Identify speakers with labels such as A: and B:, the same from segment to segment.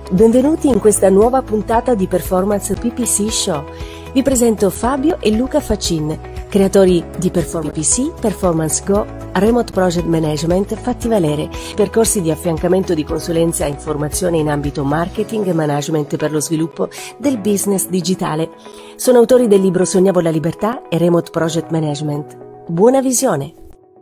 A: Benvenuti in questa nuova puntata di Performance PPC Show. Vi presento Fabio e Luca Facin, creatori di Performance PPC, Performance Go, Remote Project Management, Fatti Valere, percorsi di affiancamento di consulenza e informazione in ambito marketing e management per lo sviluppo del business digitale. Sono autori del libro Sognavo la libertà e Remote Project Management. Buona visione!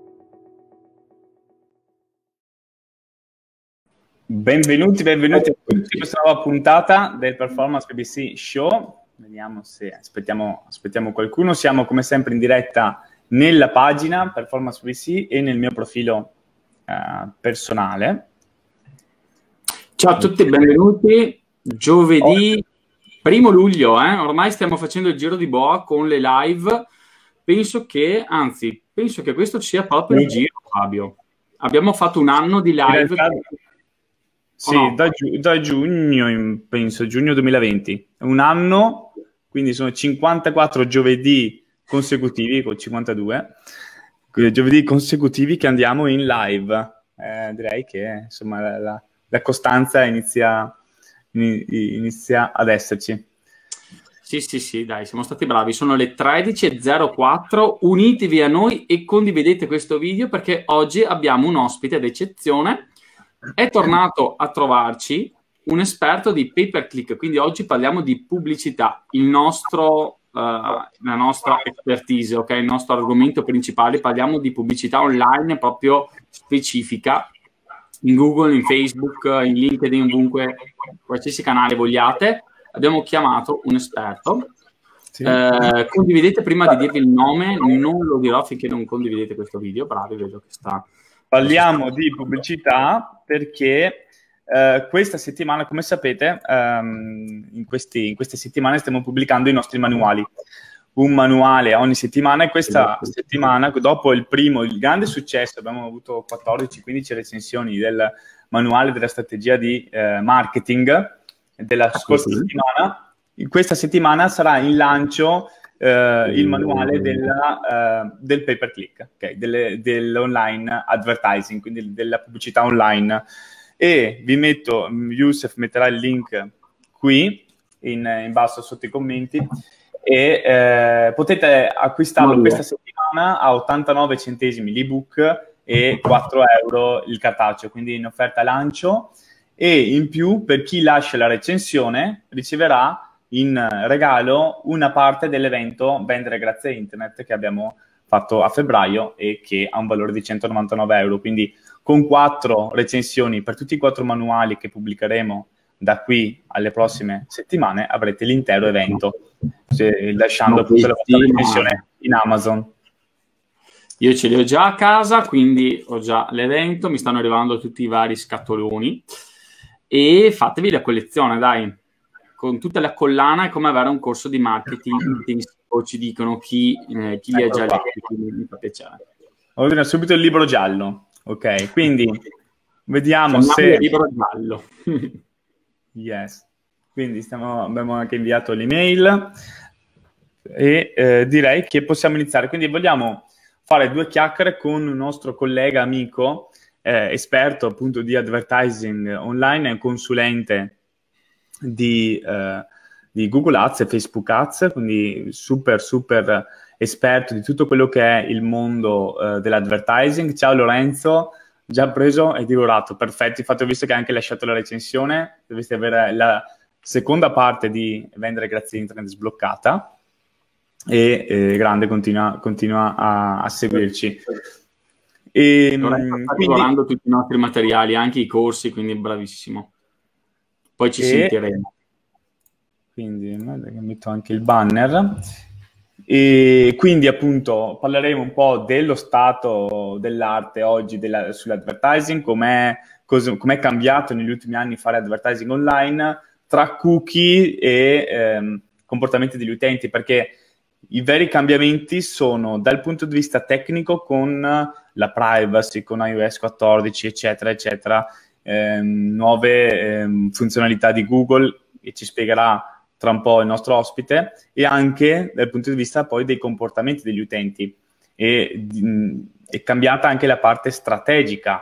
B: Benvenuti a tutti in questa nuova puntata del Performance PPC Show. Vediamo se aspettiamo qualcuno. Siamo come sempre in diretta nella pagina Performance PPC e nel mio profilo personale.
C: Ciao a tutti, benvenuti. Giovedì 1 luglio, ormai stiamo facendo il giro di boa con le live. Penso che questo sia proprio il giro, Fabio. Abbiamo fatto un anno di live.
B: Sì, no? da giugno, penso, giugno 2020. Un anno, quindi sono 54 giovedì consecutivi, con 52, giovedì consecutivi che andiamo in live. Direi che, insomma, la costanza inizia ad esserci.
C: Sì, dai, siamo stati bravi. Sono le 13:04. Unitevi a noi e condividete questo video perché oggi abbiamo un ospite d'eccezione. È tornato a trovarci un esperto di pay per click, quindi oggi parliamo di pubblicità, la nostra expertise, ok? Il nostro argomento principale, parliamo di pubblicità online proprio specifica, in Google, in Facebook, in LinkedIn, ovunque, qualsiasi canale vogliate. Abbiamo chiamato un esperto. Sì. Condividete, prima di dirvi il nome, non lo dirò finché non condividete questo video, bravi, vedo che sta...
B: Parliamo di pubblicità perché questa settimana, come sapete, in queste settimane stiamo pubblicando i nostri manuali. Un manuale ogni settimana e questa settimana, dopo il grande successo, abbiamo avuto 14-15 recensioni del manuale della strategia di marketing della scorsa settimana. In questa settimana sarà in lancio il manuale del pay per click, okay? Dell'online advertising, quindi della pubblicità online. E Youssef metterà il link qui in basso sotto i commenti e potete acquistarlo questa settimana a 89 centesimi l'ebook e 4 euro il cartaceo, quindi in offerta lancio. E in più, per chi lascia la recensione, riceverà in regalo una parte dell'evento Vendere grazie a Internet che abbiamo fatto a febbraio e che ha un valore di 199 euro. Quindi con 4 recensioni per tutti i 4 manuali che pubblicheremo da qui alle prossime settimane avrete l'intero evento, lasciando appunto la vostra recensione in Amazon.
C: Io ce li ho già a casa, quindi ho già l'evento, mi stanno arrivando tutti i vari scatoloni e fatevi la collezione, dai. Con tutta la collana è come avere un corso di marketing intensivo, ci dicono chi li ha già letti, quindi mi fa piacere.
B: Ordina subito il libro giallo, ok? Quindi vediamo se...
C: il libro giallo.
B: Yes. Quindi abbiamo anche inviato l'email e direi che possiamo iniziare. Quindi vogliamo fare 2 chiacchiere con un nostro collega, amico, esperto appunto di advertising online, è un consulente di Google Ads e Facebook Ads, quindi super esperto di tutto quello che è il mondo dell'advertising. Ciao Lorenzo, già preso e divorato, perfetto. Infatti ho visto che hai anche lasciato la recensione, dovresti avere la seconda parte di Vendere grazie a Internet sbloccata e grande, continua a seguirci.
C: E sta lavorando tutti i nostri materiali, anche i corsi, quindi bravissimo. Poi ci sentiremo.
B: Quindi metto anche il banner. E quindi appunto parleremo un po' dello stato dell'arte oggi sull'advertising, com'è cambiato negli ultimi anni fare advertising online, tra cookie e comportamenti degli utenti, perché i veri cambiamenti sono dal punto di vista tecnico con la privacy, con iOS 14, eccetera, nuove funzionalità di Google, e ci spiegherà tra un po' il nostro ospite, e anche dal punto di vista poi dei comportamenti degli utenti. È cambiata anche la parte strategica,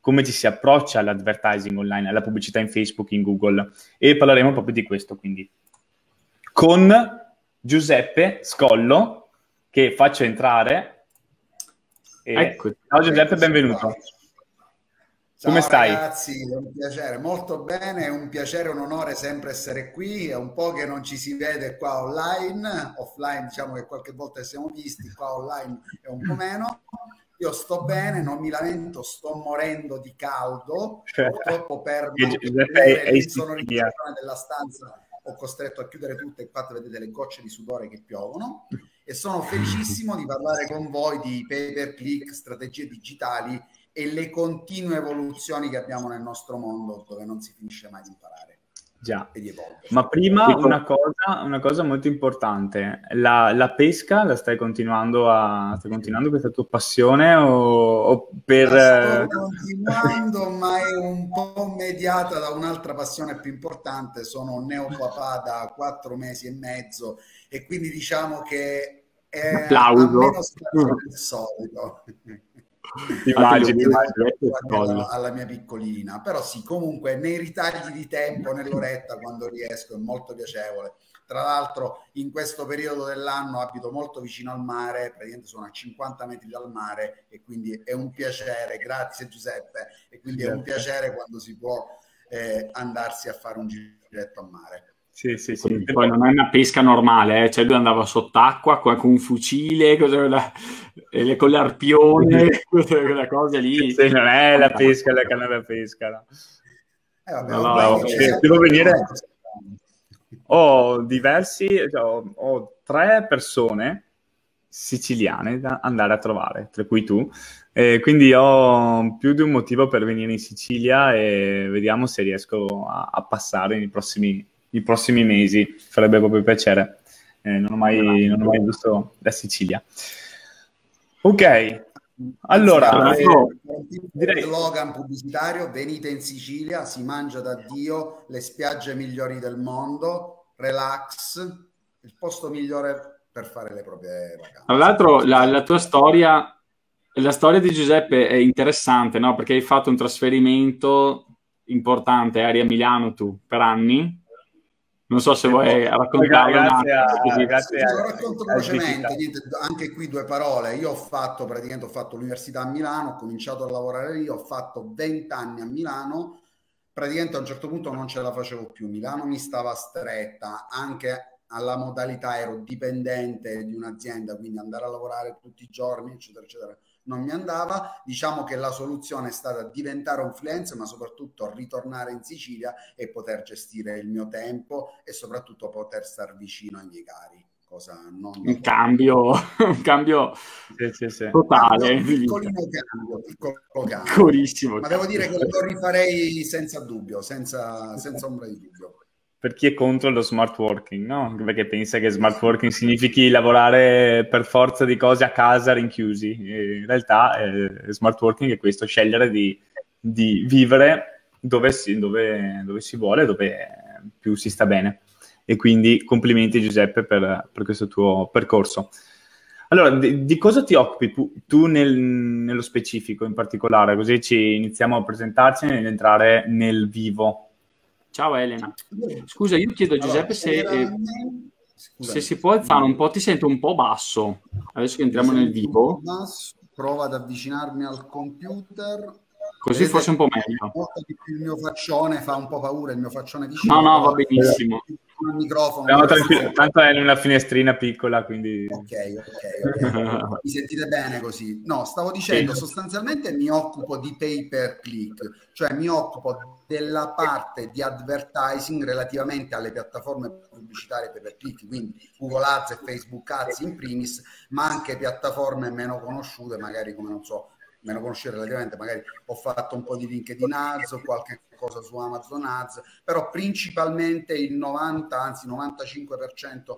B: come ci si approccia all'advertising online, alla pubblicità in Facebook, in Google, e parleremo proprio di questo, quindi con Giuseppe Scollo, che faccio entrare.
C: Ecco.
B: Ciao Giuseppe, benvenuto.
D: Ciao,
B: come stai?
D: Ragazzi, è un piacere, molto bene, è un piacere, un onore sempre essere qui, è un po' che non ci si vede qua online, offline diciamo che qualche volta ci siamo visti, qua online è un po' meno. Io sto bene, non mi lamento, sto morendo di caldo, purtroppo per l'insonorizzazione della stanza ho costretto a chiudere tutto, infatti vedete le gocce di sudore che piovono, e sono felicissimo di parlare con voi di pay per click, strategie digitali e le continue evoluzioni che abbiamo nel nostro mondo, dove non si finisce mai di imparare.
B: Già,
D: e di evolvere.
B: Ma prima una cosa molto importante, la pesca la stai continuando questa tua passione o per...
D: La sto continuando, ma è un po' mediata da un'altra passione più importante. Sono un neopapà da 4 mesi e mezzo e quindi diciamo che è a meno spazio del solito.
B: Immagini
D: alla mia piccolina, però sì, comunque nei ritagli di tempo, nell'oretta quando riesco, è molto piacevole. Tra l'altro in questo periodo dell'anno abito molto vicino al mare, praticamente sono a 50 metri dal mare e quindi è un piacere, grazie Giuseppe, e quindi è un piacere quando si può andarsi a fare un giretto a mare.
B: Sì.
C: Poi non è una pesca normale, cioè lui andava sott'acqua con un fucile, con l'arpione, quelle cose lì.
B: Sì, non è la pesca, la canna da pesca. No.
D: Vabbè,
B: devo venire. Ho 3 persone siciliane da andare a trovare, tra cui tu. Quindi ho più di un motivo per venire in Sicilia e vediamo se riesco a passare nei prossimi mesi, farebbe proprio piacere. Non ho mai visto la Sicilia. Ok, allora
D: direi slogan pubblicitario: venite in Sicilia, si mangia da Dio, le spiagge migliori del mondo, relax, il posto migliore per fare le proprie vacanze.
C: Tra l'altro la tua storia, la storia di Giuseppe è interessante, no? Perché hai fatto un trasferimento importante, eri a Milano tu per anni. Non so se vuoi raccontarlo.
D: Grazie. Lo racconto velocemente, anche qui 2 parole. Io ho fatto l'università a Milano, ho cominciato a lavorare lì, ho fatto 20 anni a Milano, praticamente a un certo punto non ce la facevo più, Milano mi stava stretta, anche alla modalità ero dipendente di un'azienda, quindi andare a lavorare tutti i giorni, eccetera, eccetera, non mi andava. Diciamo che la soluzione è stata diventare un freelance, ma soprattutto ritornare in Sicilia e poter gestire il mio tempo e soprattutto poter star vicino ai miei cari.
C: Un cambio totale.
D: Piccolo cambio.
C: Piccolissimo.
D: Ma devo dire che lo rifarei senza dubbio, senza ombra di dubbio.
B: Per chi è contro lo smart working, no? Perché pensa che smart working significhi lavorare per forza di cose a casa rinchiusi. In realtà smart working è questo, scegliere di vivere dove si vuole, dove più si sta bene. E quindi complimenti Giuseppe per questo tuo percorso. Allora, di cosa ti occupi tu nello specifico in particolare? Così ci iniziamo a presentarci ed entrare nel vivo.
C: Ciao Elena. Scusa, io chiedo a Giuseppe se si può alzare un po', ti sento un po' basso. Adesso che entriamo nel vivo.
D: Prova ad avvicinarmi al computer.
C: Così forse un po' meglio.
D: Il mio faccione fa un po' paura, il mio faccione vicino.
C: No, va benissimo.
D: Il microfono.
B: No, tanto è in una finestrina piccola, quindi...
D: Ok. Mi sentite bene così? No, stavo dicendo, sostanzialmente mi occupo di pay per click, cioè mi occupo della parte di advertising relativamente alle piattaforme pubblicitarie pay per click, quindi Google Ads e Facebook Ads in primis, ma anche piattaforme meno conosciute, magari come non so, meno conosciute relativamente, magari ho fatto un po' di LinkedIn Ads o qualche cosa su Amazon Ads, però principalmente il 90, anzi 95%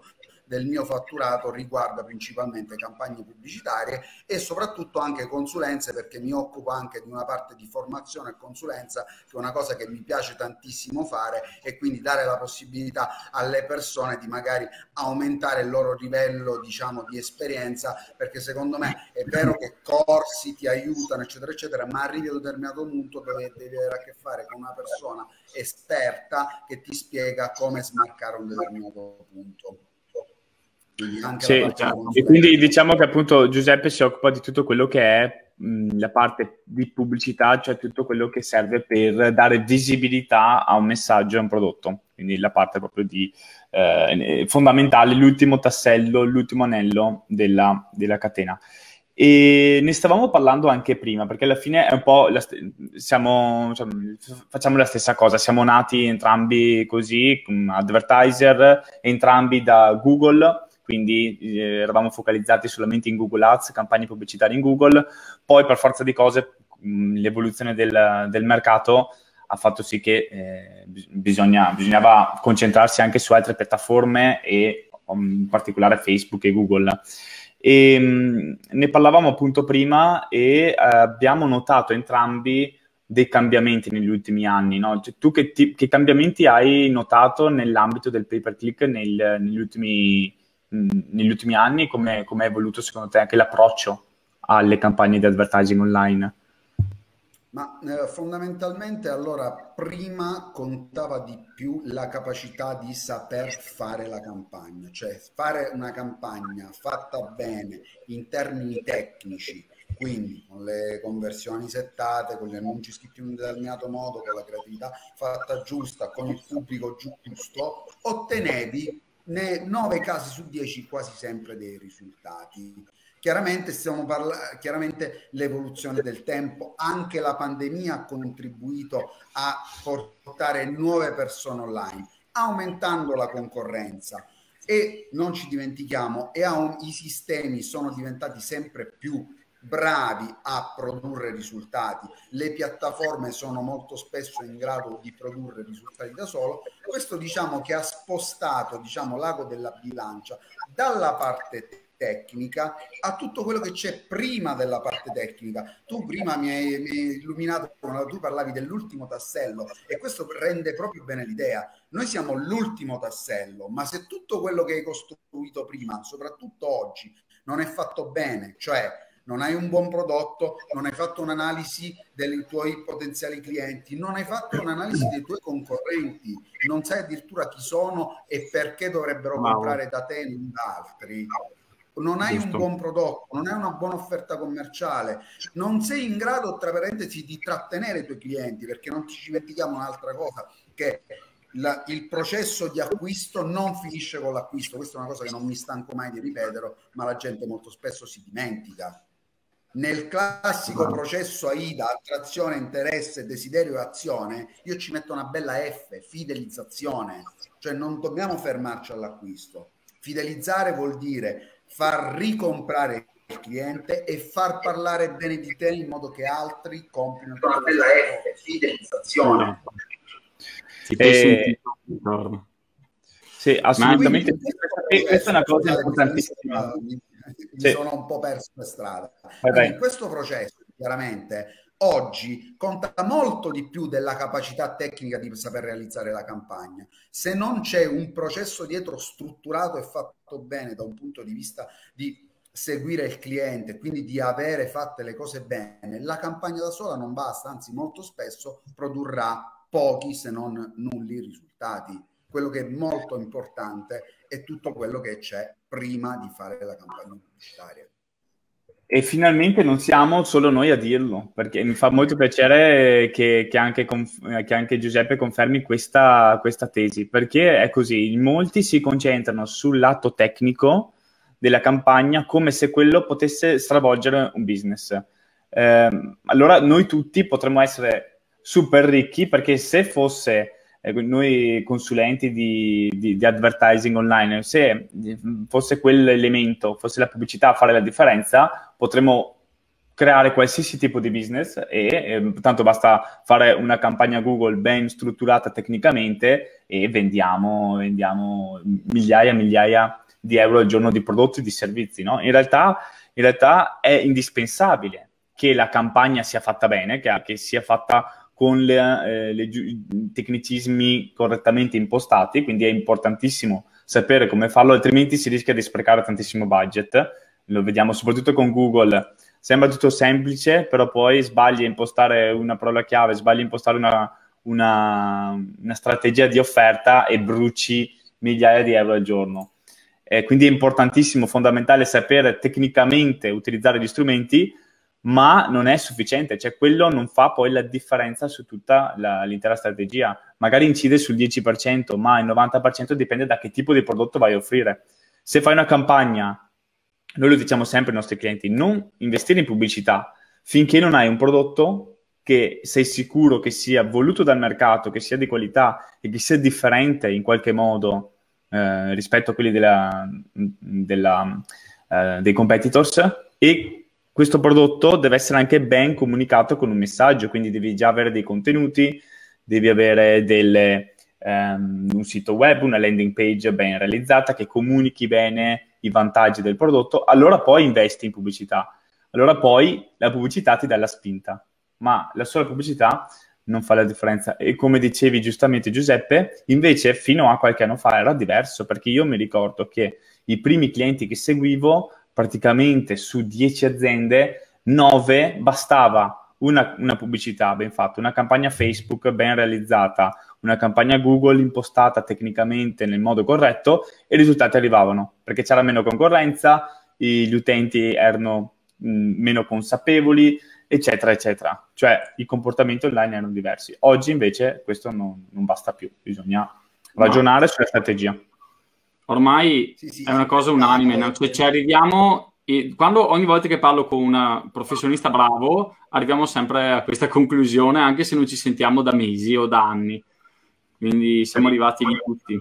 D: del mio fatturato riguarda principalmente campagne pubblicitarie e soprattutto anche consulenze, perché mi occupo anche di una parte di formazione e consulenza, che è una cosa che mi piace tantissimo fare, e quindi dare la possibilità alle persone di magari aumentare il loro livello, diciamo, di esperienza, perché secondo me è vero che corsi ti aiutano, eccetera, eccetera, ma arrivi a un determinato punto dove devi avere a che fare con una persona esperta che ti spiega come smarcare un determinato punto. Quindi anche
B: sì, e quindi diciamo che appunto Giuseppe si occupa di tutto quello che è la parte di pubblicità, cioè tutto quello che serve per dare visibilità a un messaggio e a un prodotto, quindi la parte proprio di fondamentale, l'ultimo tassello, l'ultimo anello della catena. E ne stavamo parlando anche prima, perché alla fine è un po' facciamo la stessa cosa, siamo nati entrambi così, advertiser, entrambi da Google, quindi eravamo focalizzati solamente in Google Ads, campagne pubblicitarie in Google. Poi per forza di cose l'evoluzione del mercato ha fatto sì che bisognava concentrarsi anche su altre piattaforme e in particolare Facebook e Google. E ne parlavamo appunto prima e abbiamo notato entrambi dei cambiamenti negli ultimi anni, no? Cioè, tu che cambiamenti hai notato nell'ambito del pay per click negli ultimi anni? Come è evoluto secondo te anche l'approccio alle campagne di advertising online?
D: Ma fondamentalmente allora prima contava di più la capacità di saper fare la campagna, cioè fare una campagna fatta bene in termini tecnici, quindi con le conversioni settate, con gli annunci scritti in un determinato modo, con la creatività fatta giusta, con il pubblico giusto, ottenevi nei 9 casi su 10 quasi sempre dei risultati. Chiaramente chiaramente l'evoluzione del tempo, anche la pandemia ha contribuito a portare nuove persone online, aumentando la concorrenza. E non ci dimentichiamo, i sistemi sono diventati sempre più bravi a produrre risultati, le piattaforme sono molto spesso in grado di produrre risultati da solo. Questo diciamo che ha spostato, diciamo, l'ago della bilancia dalla parte tecnica a tutto quello che c'è prima della parte tecnica. Tu prima mi hai illuminato quando tu parlavi dell'ultimo tassello, e questo rende proprio bene l'idea. Noi siamo l'ultimo tassello, ma se tutto quello che hai costruito prima, soprattutto oggi, non è fatto bene, cioè non hai un buon prodotto, non hai fatto un'analisi dei tuoi potenziali clienti, non hai fatto un'analisi dei tuoi concorrenti, non sai addirittura chi sono e perché dovrebbero comprare da te e non da altri. Non hai un buon prodotto, non hai una buona offerta commerciale, non sei in grado, tra parentesi, di trattenere i tuoi clienti, perché non ci dimentichiamo un'altra cosa, che il processo di acquisto non finisce con l'acquisto. Questa è una cosa che non mi stanco mai di ripetere, ma la gente molto spesso si dimentica. Nel classico processo AIDA, attrazione, interesse, desiderio e azione, io ci metto una bella F, fidelizzazione, cioè non dobbiamo fermarci all'acquisto. Fidelizzare vuol dire far ricomprare il cliente e far parlare bene di te in modo che altri comprino. Una bella F, fidelizzazione.
B: Sì, assolutamente. Questa è una cosa importantissima.
D: Mi sono un po' perso per strada. In questo processo, chiaramente, oggi conta molto di più della capacità tecnica di saper realizzare la campagna. Se non c'è un processo dietro strutturato e fatto bene da un punto di vista di seguire il cliente, quindi di avere fatte le cose bene, la campagna da sola non basta, anzi molto spesso produrrà pochi se non nulli risultati. Quello che è molto importante è tutto quello che c'è prima di fare la campagna pubblicitaria.
B: E finalmente non siamo solo noi a dirlo, perché mi fa molto piacere che anche Giuseppe confermi questa tesi, perché è così, molti si concentrano sul lato tecnico della campagna come se quello potesse stravolgere un business. Allora noi tutti potremmo essere super ricchi, perché se fosse noi consulenti di advertising online, se fosse quell'elemento, fosse la pubblicità a fare la differenza, potremmo creare qualsiasi tipo di business e tanto basta fare una campagna Google ben strutturata tecnicamente e vendiamo migliaia e migliaia di euro al giorno di prodotti e di servizi, no? In realtà è indispensabile che la campagna sia fatta bene, che sia fatta con i tecnicismi correttamente impostati, quindi è importantissimo sapere come farlo, altrimenti si rischia di sprecare tantissimo budget. Lo vediamo soprattutto con Google. Sembra tutto semplice, però poi sbagli a impostare una parola chiave, sbagli a impostare una strategia di offerta e bruci migliaia di euro al giorno. Quindi è importantissimo, fondamentale sapere tecnicamente utilizzare gli strumenti, ma non è sufficiente, cioè quello non fa poi la differenza su tutta l'intera strategia. Magari incide sul 10%, ma il 90% dipende da che tipo di prodotto vai a offrire. Se fai una campagna, noi lo diciamo sempre ai nostri clienti, non investire in pubblicità finché non hai un prodotto che sei sicuro che sia voluto dal mercato, che sia di qualità e che sia differente in qualche modo rispetto a quelli dei competitors, e questo prodotto deve essere anche ben comunicato con un messaggio, quindi devi già avere dei contenuti, devi avere un sito web, una landing page ben realizzata che comunichi bene i vantaggi del prodotto. Allora poi investi in pubblicità, allora poi la pubblicità ti dà la spinta, ma la sola pubblicità non fa la differenza. E come dicevi giustamente Giuseppe, invece fino a qualche anno fa era diverso, perché io mi ricordo che i primi clienti che seguivo, praticamente su 10 aziende, 9 bastava una pubblicità ben fatta, una campagna Facebook ben realizzata, una campagna Google impostata tecnicamente nel modo corretto, e i risultati arrivavano, perché c'era meno concorrenza, gli utenti erano meno consapevoli, eccetera, eccetera. Cioè i comportamenti online erano diversi. Oggi invece questo non basta più, bisogna ragionare sulla strategia.
C: Ormai è una cosa unanime, no? Cioè, ci arriviamo, e ogni volta che parlo con un professionista bravo, arriviamo sempre a questa conclusione, anche se non ci sentiamo da mesi o da anni. Quindi siamo arrivati lì tutti.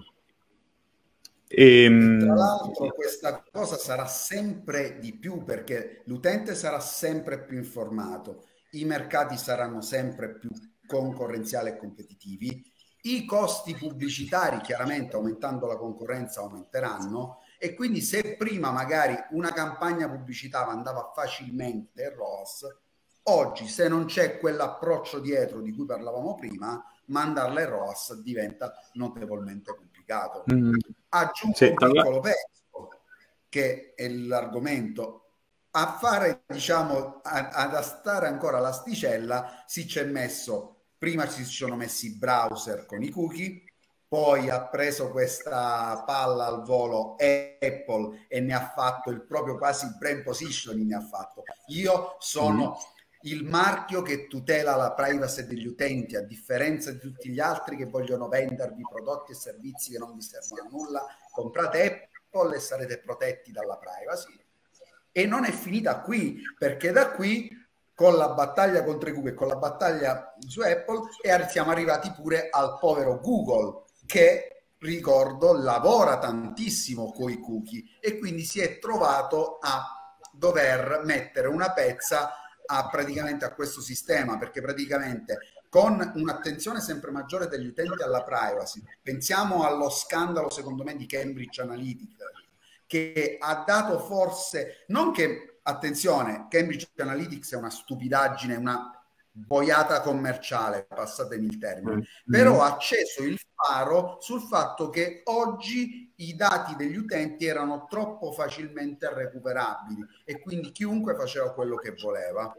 D: Tra l'altro questa cosa sarà sempre di più, perché l'utente sarà sempre più informato, i mercati saranno sempre più concorrenziali e competitivi, i costi pubblicitari chiaramente aumentando la concorrenza aumenteranno, e quindi se prima magari una campagna pubblicitaria andava facilmente il ROAS, oggi se non c'è quell'approccio dietro di cui parlavamo prima, mandarla in ROAS diventa notevolmente complicato. Aggiungo un piccolo pezzo, che è l'argomento. A fare, diciamo, ad stare ancora l'asticella, prima ci sono messi i browser con i cookie, poi ha preso questa palla al volo Apple e ne ha fatto il proprio quasi brand positioning, ne ha fatto. Io sono il marchio che tutela la privacy degli utenti, a differenza di tutti gli altri che vogliono vendervi prodotti e servizi che non vi servono a nulla. Comprate Apple e sarete protetti dalla privacy. E non è finita qui, perché da qui, con la battaglia contro i cookie e con la battaglia su Apple, siamo arrivati pure al povero Google, che, ricordo, lavora tantissimo con i cookie e quindi si è trovato a dover mettere una pezza praticamente a questo sistema, perché praticamente con un'attenzione sempre maggiore degli utenti alla privacy, pensiamo allo scandalo secondo me di Cambridge Analytica, che ha dato forse, non che, attenzione, Cambridge Analytics è una stupidaggine, una boiata commerciale, passatemi il termine, però ha acceso il faro sul fatto che oggi i dati degli utenti erano troppo facilmente recuperabili e quindi chiunque faceva quello che voleva.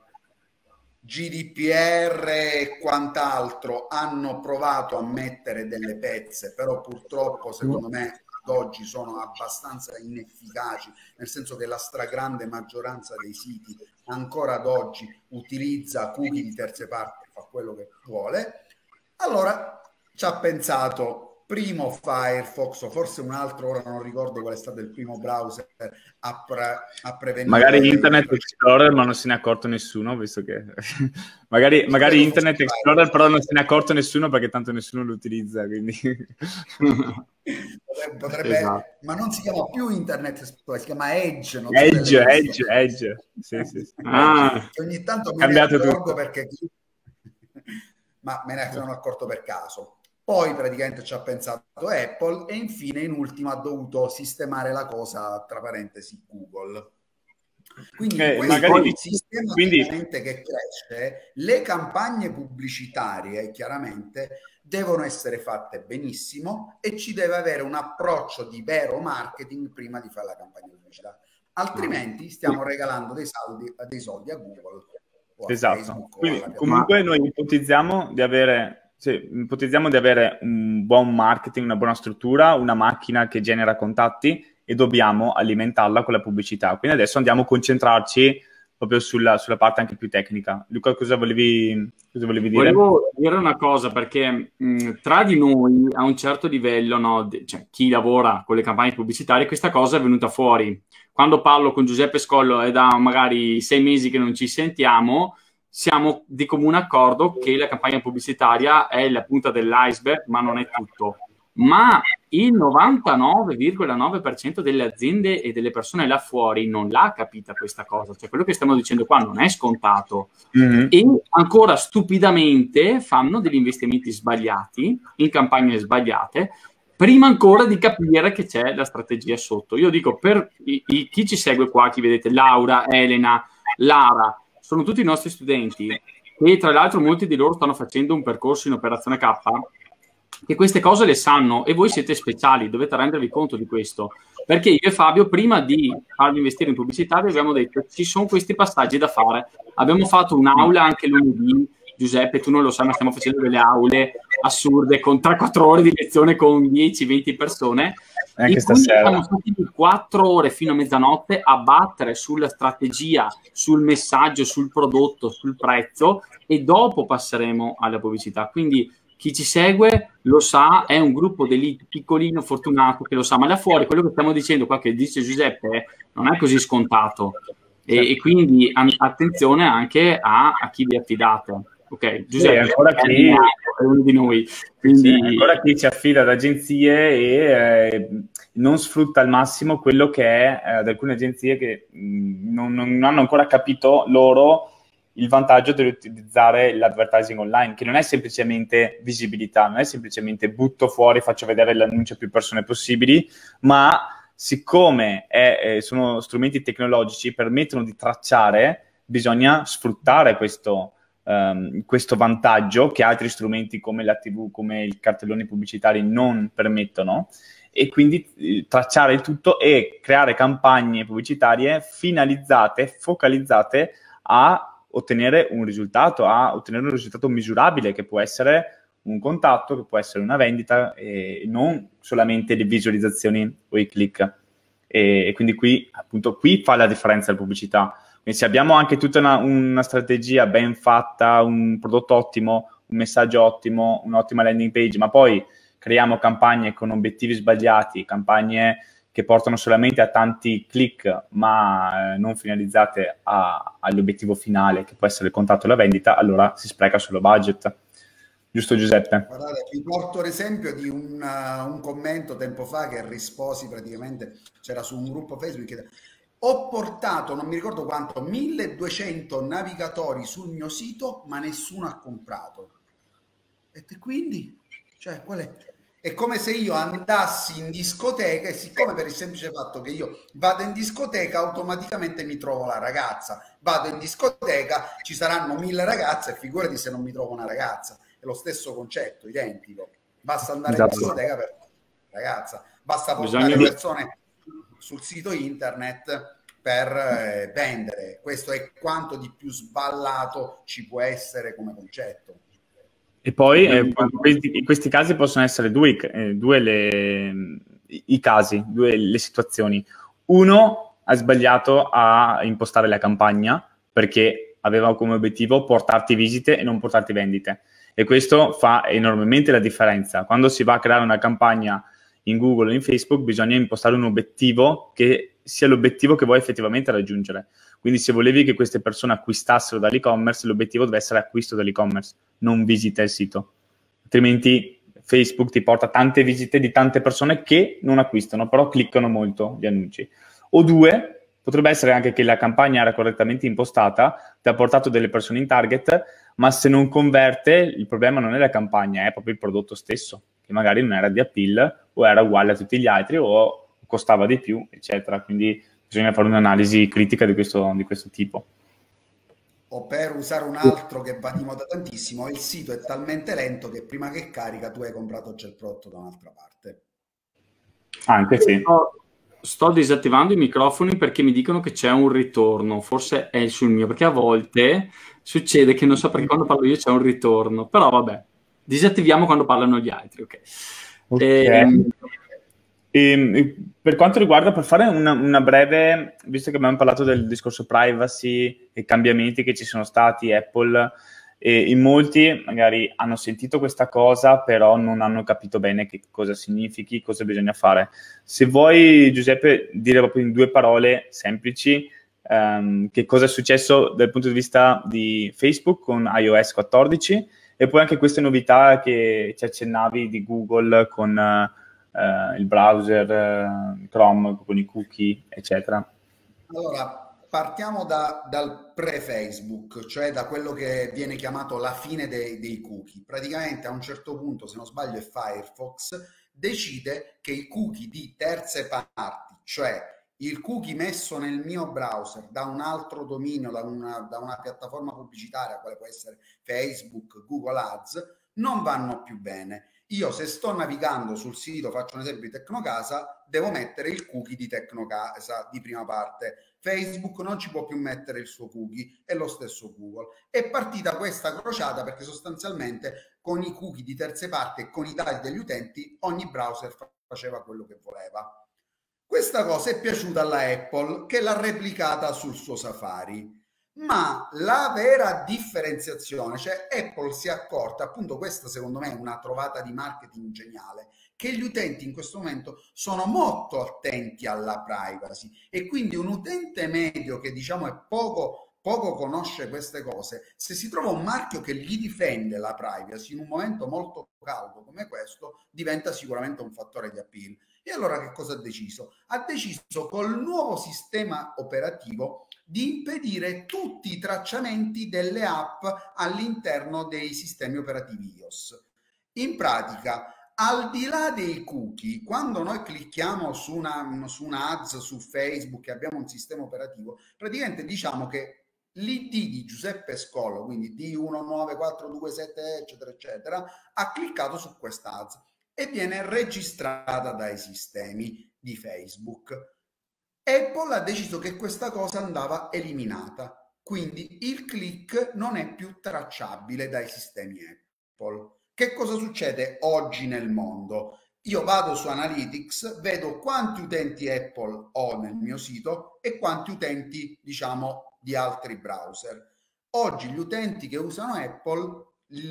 D: GDPR e quant'altro hanno provato a mettere delle pezze, però purtroppo secondo me ad oggi sono abbastanza inefficaci, nel senso che la stragrande maggioranza dei siti ancora ad oggi utilizza cookie di terze parti, fa quello che vuole. Allora ci ha pensato primo Firefox, o forse un altro, ora non ricordo qual è stato il primo browser a prevenire.
B: Magari Internet Explorer, ma non se ne è accorto nessuno, visto che magari Internet Explorer, però non se ne è accorto nessuno perché tanto nessuno lo utilizza, quindi
D: poteva potrebbe,
C: Esatto.
D: ma non si chiama più Internet Explorer, si chiama Edge. Non so
B: Edge,
D: se l'hai visto.
B: Edge. Sì, sì, sì.
C: Ah,
D: Che ogni tanto me ne
B: Cambiato
D: accorgo
B: tutto.
D: perché ma me ne sono accorto per caso. Poi praticamente ci ha pensato Apple e infine in ultimo ha dovuto sistemare la cosa, tra parentesi, Google. Quindi questo è
B: magari
D: un sistema
B: quindi
D: chiaramente che cresce, le campagne pubblicitarie chiaramente devono essere fatte benissimo e ci deve avere un approccio di vero marketing prima di fare la campagna pubblicitaria, altrimenti stiamo regalando dei soldi a Google o a
B: esatto.
D: Facebook o
B: Quindi,
D: alla
B: comunque noi ipotizziamo di avere un buon marketing, una buona struttura, una macchina che genera contatti e dobbiamo alimentarla con la pubblicità. Quindi adesso andiamo a concentrarci proprio sulla parte anche più tecnica. Luca, cosa volevi dire?
C: volevo dire una cosa, perché tra di noi a un certo livello, no, cioè, chi lavora con le campagne pubblicitarie, questa cosa è venuta fuori. Quando parlo con Giuseppe Scollo è da magari 6 mesi che non ci sentiamo, siamo di comune accordo che la campagna pubblicitaria è la punta dell'iceberg, ma non è tutto. Ma il 99,9% delle aziende e delle persone là fuori non l'ha capita questa cosa. Cioè, quello che stiamo dicendo qua non è scontato. E ancora stupidamente fanno degli investimenti sbagliati in campagne sbagliate prima ancora di capire che c'è la strategia sotto. Io dico, per chi ci segue qua, chi vedete, Laura, Elena, Lara, sono tutti i nostri studenti e tra l'altro molti di loro stanno facendo un percorso in Operazione K, che queste cose le sanno e voi siete speciali, dovete rendervi conto di questo, perché io e Fabio prima di farvi investire in pubblicità vi abbiamo detto ci sono questi passaggi da fare. Abbiamo fatto un'aula anche lunedì, Giuseppe, tu non lo sai, ma stiamo facendo delle aule assurde con 3-4 ore di lezione con 10-20 persone.
B: Anche stasera.
C: Siamo stati 4 ore fino a mezzanotte a battere sulla strategia, sul messaggio, sul prodotto, sul prezzo, e dopo passeremo alla pubblicità. Quindi chi ci segue lo sa, è un gruppo d'elite piccolino, fortunato, che lo sa, ma là fuori quello che stiamo dicendo qua, che dice Giuseppe, non è così scontato. E quindi attenzione anche a chi vi affidate. Ok, Giuseppe,
B: sì, ancora chi
C: è uno di noi. Quindi
B: sì, ancora chi ci affida ad agenzie e non sfrutta al massimo quello che è ad alcune agenzie che non hanno ancora capito loro il vantaggio di utilizzare l'advertising online, che non è semplicemente visibilità, non è semplicemente butto fuori, faccio vedere l'annuncio a più persone possibili, ma siccome sono strumenti tecnologici, permettono di tracciare, bisogna sfruttare questo vantaggio che altri strumenti come la TV, come i cartelloni pubblicitari non permettono, e quindi tracciare il tutto e creare campagne pubblicitarie finalizzate, focalizzate a ottenere un risultato misurabile, che può essere un contatto, che può essere una vendita, e non solamente le visualizzazioni o i click. E quindi qui fa la differenza la pubblicità. Quindi se abbiamo anche tutta una strategia ben fatta, un prodotto ottimo, un messaggio ottimo, un'ottima landing page, ma poi creiamo campagne con obiettivi sbagliati, campagne che portano solamente a tanti click, ma non finalizzate all'obiettivo finale, che può essere il contatto e la vendita, allora si spreca solo budget. Giusto, Giuseppe?
D: Guardate, vi porto l'esempio di un commento tempo fa che risposi praticamente, c'era su un gruppo Facebook che ho portato, non mi ricordo quanto, 1200 navigatori sul mio sito, ma nessuno ha comprato. E quindi, cioè, qual è? È come se io andassi in discoteca e siccome per il semplice fatto che io vado in discoteca automaticamente mi trovo la ragazza, vado in discoteca, ci saranno 1000 ragazze e figurati se non mi trovo una ragazza. È lo stesso concetto, identico. Basta andare in discoteca per ragazza, basta portare le persone sul sito internet per vendere. Questo è quanto di più sballato ci può essere come concetto.
B: E poi in questi casi possono essere due i casi, due le situazioni. Uno ha sbagliato a impostare la campagna perché aveva come obiettivo portarti visite e non portarti vendite. E questo fa enormemente la differenza. Quando si va a creare una campagna in Google o in Facebook bisogna impostare un obiettivo che sia l'obiettivo che vuoi effettivamente raggiungere. Quindi se volevi che queste persone acquistassero dall'e-commerce, l'obiettivo deve essere acquisto dall'e-commerce, non visita il sito. Altrimenti Facebook ti porta tante visite di tante persone che non acquistano, però cliccano molto gli annunci. O due, potrebbe essere anche che la campagna era correttamente impostata, ti ha portato delle persone in target, ma se non converte, il problema non è la campagna, è proprio il prodotto stesso, che magari non era di appeal o era uguale a tutti gli altri o costava di più, eccetera. Quindi bisogna fare un'analisi critica di questo tipo.
D: O per usare un altro che va di moda tantissimo, il sito è talmente lento che prima che carica tu hai comprato già il prodotto da un'altra parte.
B: Anche sì.
C: Sto disattivando i microfoni perché mi dicono che c'è un ritorno, forse è sul mio, perché a volte succede che non so perché quando parlo io c'è un ritorno, però vabbè, disattiviamo quando parlano gli altri, ok.
B: Per quanto riguarda, per fare una breve, visto che abbiamo parlato del discorso privacy e cambiamenti che ci sono stati, Apple, in molti magari hanno sentito questa cosa, però non hanno capito bene che cosa significhi, cosa bisogna fare. Se vuoi, Giuseppe, dire proprio in 2 parole semplici che cosa è successo dal punto di vista di Facebook con iOS 14 e poi anche queste novità che ci accennavi di Google con il browser, Chrome, con i cookie, eccetera.
D: Allora, partiamo dal pre-Facebook, cioè da quello che viene chiamato la fine dei cookie. Praticamente a un certo punto, se non sbaglio è Firefox, decide che i cookie di terze parti, cioè il cookie messo nel mio browser da un altro dominio, da una piattaforma pubblicitaria, quale può essere Facebook, Google Ads, non vanno più bene. Io se sto navigando sul sito, faccio un esempio di Tecnocasa, devo mettere il cookie di Tecnocasa di prima parte. Facebook non ci può più mettere il suo cookie e lo stesso Google. È partita questa crociata perché sostanzialmente con i cookie di terze parti e con i dati degli utenti ogni browser faceva quello che voleva. Questa cosa è piaciuta alla Apple che l'ha replicata sul suo Safari. Ma la vera differenziazione, cioè Apple si è accorta, appunto questa secondo me è una trovata di marketing geniale, che gli utenti in questo momento sono molto attenti alla privacy e quindi un utente medio che diciamo è poco conosce queste cose, se si trova un marchio che gli difende la privacy in un momento molto caldo come questo, diventa sicuramente un fattore di appeal. E allora che cosa ha deciso? Ha deciso col nuovo sistema operativo di impedire tutti i tracciamenti delle app all'interno dei sistemi operativi iOS. In pratica, al di là dei cookie, quando noi clicchiamo su una ads su Facebook e abbiamo un sistema operativo, praticamente diciamo che l'ID di Giuseppe Scollo, quindi D19427 eccetera eccetera, ha cliccato su questa ads e viene registrata dai sistemi di Facebook. Apple ha deciso che questa cosa andava eliminata, quindi il click non è più tracciabile dai sistemi Apple. Che cosa succede oggi nel mondo? Io vado su Analytics, vedo quanti utenti Apple ho nel mio sito e quanti utenti, diciamo, di altri browser. Oggi gli utenti che usano Apple,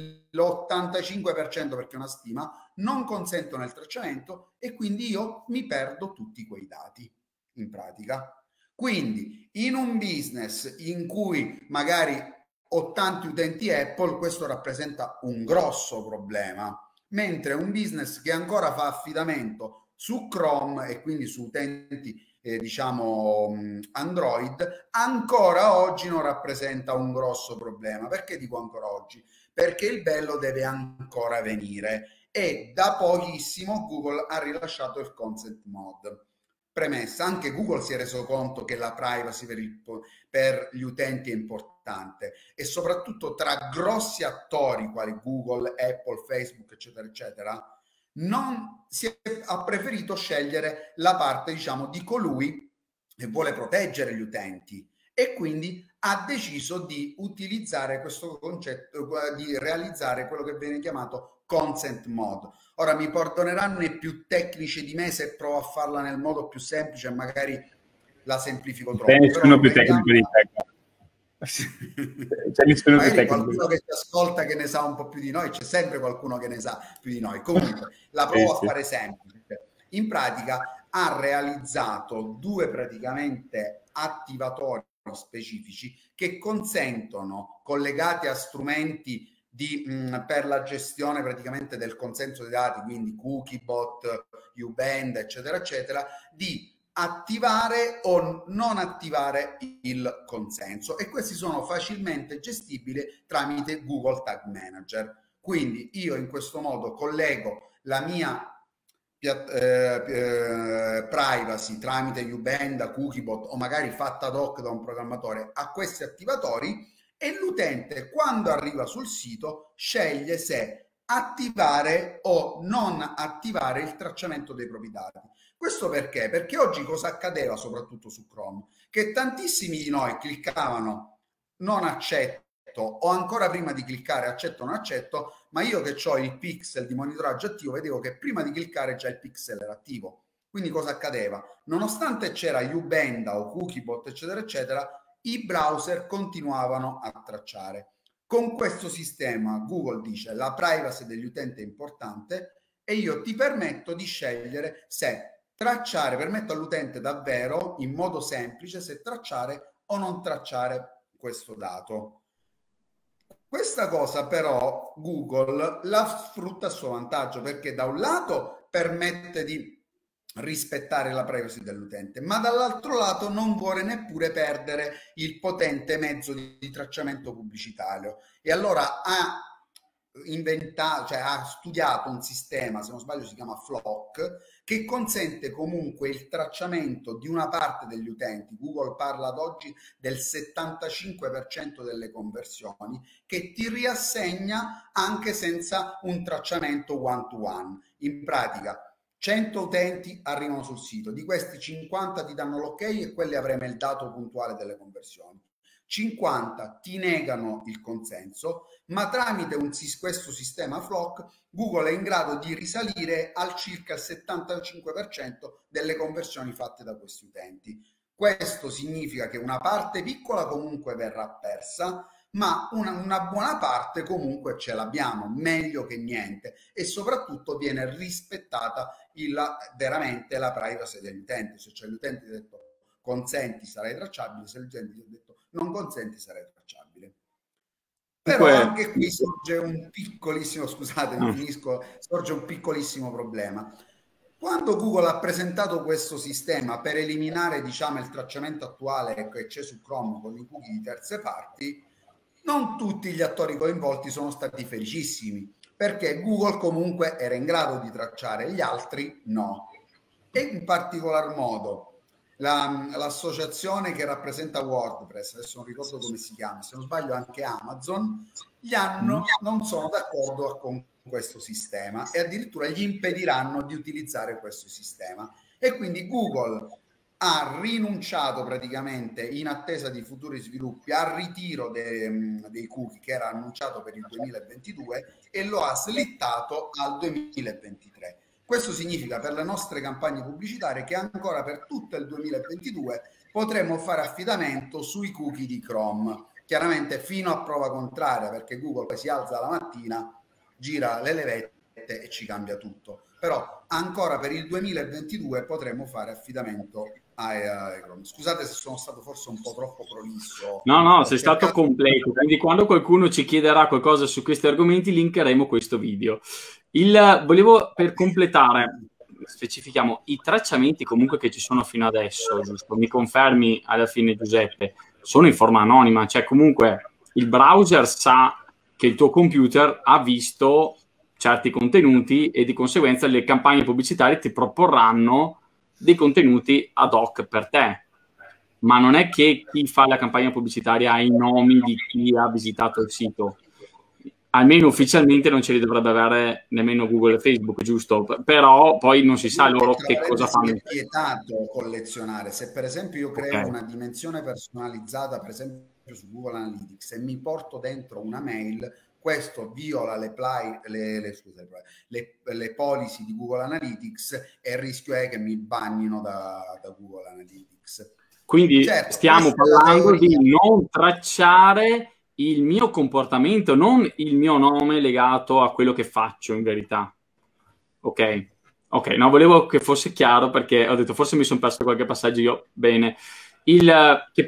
D: l'85% perché è una stima, non consentono il tracciamento e quindi io mi perdo tutti quei dati in pratica. Quindi in un business in cui magari ho tanti utenti Apple, questo rappresenta un grosso problema, mentre un business che ancora fa affidamento su Chrome e quindi su utenti diciamo Android, ancora oggi non rappresenta un grosso problema. Perché dico ancora oggi? Perché il bello deve ancora venire e da pochissimo Google ha rilasciato il consent mode. Premessa, anche Google si è reso conto che la privacy per gli utenti è importante e soprattutto tra grossi attori quali Google, Apple, Facebook, eccetera, eccetera, ha preferito scegliere la parte, diciamo, di colui che vuole proteggere gli utenti e quindi ha deciso di utilizzare questo concetto, di realizzare quello che viene chiamato consent mode. Ora mi perdoneranno i più tecnici di me se provo a farla nel modo più semplice e magari la semplifico troppo.
B: Nessuno più tecnico di te. C'è nessuno più tecnico.
D: Qualcuno che ci ascolta che ne sa un po' più di noi, c'è sempre qualcuno che ne sa più di noi. Comunque la provo a fare semplice. In pratica ha realizzato due praticamente attivatori specifici che consentono, collegati a strumenti per la gestione praticamente del consenso dei dati, quindi Cookiebot, Uband, eccetera, eccetera, di attivare o non attivare il consenso, e questi sono facilmente gestibili tramite Google Tag Manager. Quindi io in questo modo collego la mia privacy tramite Uband, Cookiebot o magari fatta ad hoc da un programmatore a questi attivatori, e l'utente quando arriva sul sito sceglie se attivare o non attivare il tracciamento dei propri dati. Questo perché? Perché oggi cosa accadeva soprattutto su Chrome? Che tantissimi di noi cliccavano non accetto, o ancora prima di cliccare accetto o non accetto, ma io che ho il pixel di monitoraggio attivo vedevo che prima di cliccare già il pixel era attivo. Quindi cosa accadeva? Nonostante c'era Uband o Cookiebot eccetera eccetera, i browser continuavano a tracciare. Con questo sistema Google dice la privacy degli utenti è importante e io ti permetto di scegliere se tracciare, permetto all'utente davvero in modo semplice se tracciare o non tracciare questo dato. Questa cosa però Google la sfrutta a suo vantaggio, perché da un lato permette di rispettare la privacy dell'utente, ma dall'altro lato non vuole neppure perdere il potente mezzo di tracciamento pubblicitario, e allora ha inventato, cioè ha studiato un sistema, se non sbaglio si chiama Flock, che consente comunque il tracciamento di una parte degli utenti. Google parla ad oggi del 75% delle conversioni, che ti riassegna anche senza un tracciamento one to one. In pratica 100 utenti arrivano sul sito, di questi 50 ti danno l'ok e quelli avremo il dato puntuale delle conversioni. 50 ti negano il consenso, ma tramite questo sistema Flock Google è in grado di risalire al circa il 75% delle conversioni fatte da questi utenti. Questo significa che una parte piccola comunque verrà persa, ma una buona parte comunque ce l'abbiamo, meglio che niente, e soprattutto viene rispettata veramente la privacy degli utenti. Se c'è l'utente che ha detto consenti sarai tracciabile, se l'utente ha detto non consenti sarai tracciabile. Però anche qui sorge un piccolissimo, scusatemi, finisco, sorge un piccolissimo problema. Quando Google ha presentato questo sistema per eliminare, diciamo, il tracciamento attuale che c'è su Chrome con i cookie di terze parti, non tutti gli attori coinvolti sono stati felicissimi, perché Google comunque era in grado di tracciare, gli altri no. E in particolar modo l'associazione che rappresenta WordPress, adesso non ricordo come si chiama, se non sbaglio anche Amazon, non sono d'accordo con questo sistema e addirittura gli impediranno di utilizzare questo sistema. E quindi Google ha rinunciato praticamente, in attesa di futuri sviluppi, al ritiro dei cookie che era annunciato per il 2022 e lo ha slittato al 2023. Questo significa per le nostre campagne pubblicitarie che ancora per tutto il 2022 potremo fare affidamento sui cookie di Chrome, chiaramente fino a prova contraria, perché Google si alza la mattina, gira le levette e ci cambia tutto. Però ancora per il 2022 potremo fare affidamento a Chrome. Scusate se sono stato forse un po' troppo prolisso.
C: No, sei stato completo, quindi quando qualcuno ci chiederà qualcosa su questi argomenti linkeremo questo video. Volevo, per completare, specifichiamo i tracciamenti comunque che ci sono fino adesso, giusto? Mi confermi alla fine, Giuseppe, sono in forma anonima, cioè comunque il browser sa che il tuo computer ha visto certi contenuti e di conseguenza le campagne pubblicitarie ti proporranno dei contenuti ad hoc per te, ma non è che chi fa la campagna pubblicitaria ha i nomi di chi ha visitato il sito. Almeno ufficialmente non ce li dovrebbe avere nemmeno Google e Facebook, giusto? Però poi non si sa loro che cosa fanno.
D: È vietato collezionare. Se per esempio io creo una dimensione personalizzata, per esempio su Google Analytics, e mi porto dentro una mail, questo viola le policy di Google Analytics e il rischio è che mi bannino da Google Analytics.
C: Quindi certo, stiamo parlando di non tracciare il mio comportamento, non il mio nome legato a quello che faccio in verità. Ok, no, volevo che fosse chiaro perché ho detto forse mi sono perso qualche passaggio io. Bene. Che poi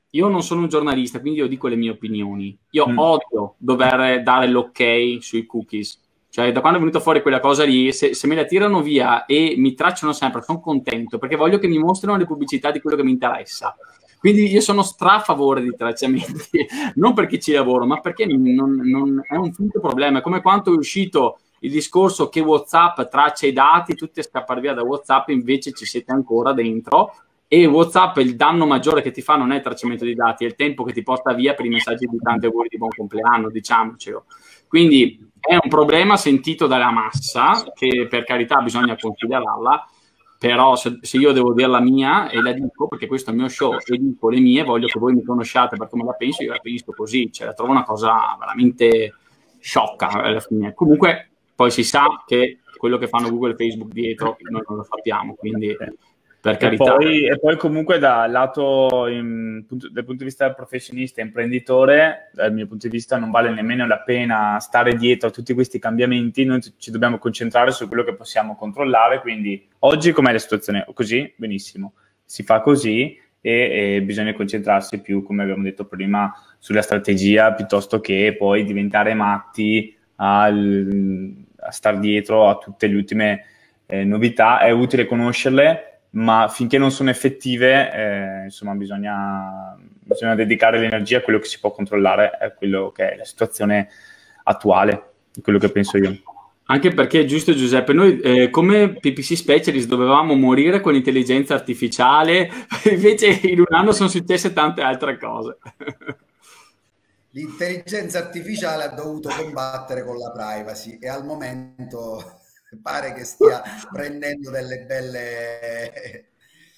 C: io non sono un giornalista, quindi io dico le mie opinioni. Io odio dover dare l'ok sui cookies. Cioè, da quando è venuta fuori quella cosa lì, se me la tirano via e mi tracciano sempre, sono contento, perché voglio che mi mostrino le pubblicità di quello che mi interessa. Quindi io sono stra a favore di tracciamenti, non perché ci lavoro, ma perché non è un finto problema. È come quando è uscito il discorso che WhatsApp traccia i dati, tutti a scappare via da WhatsApp, invece ci siete ancora dentro. E WhatsApp, il danno maggiore che ti fa non è il tracciamento dei dati, è il tempo che ti porta via per i messaggi di tanti auguri di buon compleanno, diciamocelo. Quindi è un problema sentito dalla massa, che per carità bisogna considerarla, però se io devo dire la mia, e la dico perché questo è il mio show, e dico le mie, voglio che voi mi conosciate per come la penso, io la penso così, cioè la trovo una cosa veramente sciocca alla fine. Comunque poi si sa che quello che fanno Google e Facebook dietro noi non lo sappiamo, quindi per carità.
B: E poi comunque dal punto di vista professionista e imprenditore, dal mio punto di vista non vale nemmeno la pena stare dietro a tutti questi cambiamenti, noi ci dobbiamo concentrare su quello che possiamo controllare, quindi oggi com'è la situazione? Così? Benissimo, si fa così e bisogna concentrarsi più, come abbiamo detto prima, sulla strategia piuttosto che poi diventare matti a star dietro a tutte le ultime novità. È utile conoscerle, ma finché non sono effettive, insomma, bisogna dedicare l'energia a quello che si può controllare, a quello che è la situazione attuale, quello che penso io.
C: Anche perché, giusto Giuseppe, noi come PPC Specialist dovevamo morire con l'intelligenza artificiale, invece in un anno sono successe tante altre cose.
D: L'intelligenza artificiale ha dovuto combattere con la privacy e al momento pare che stia prendendo delle belle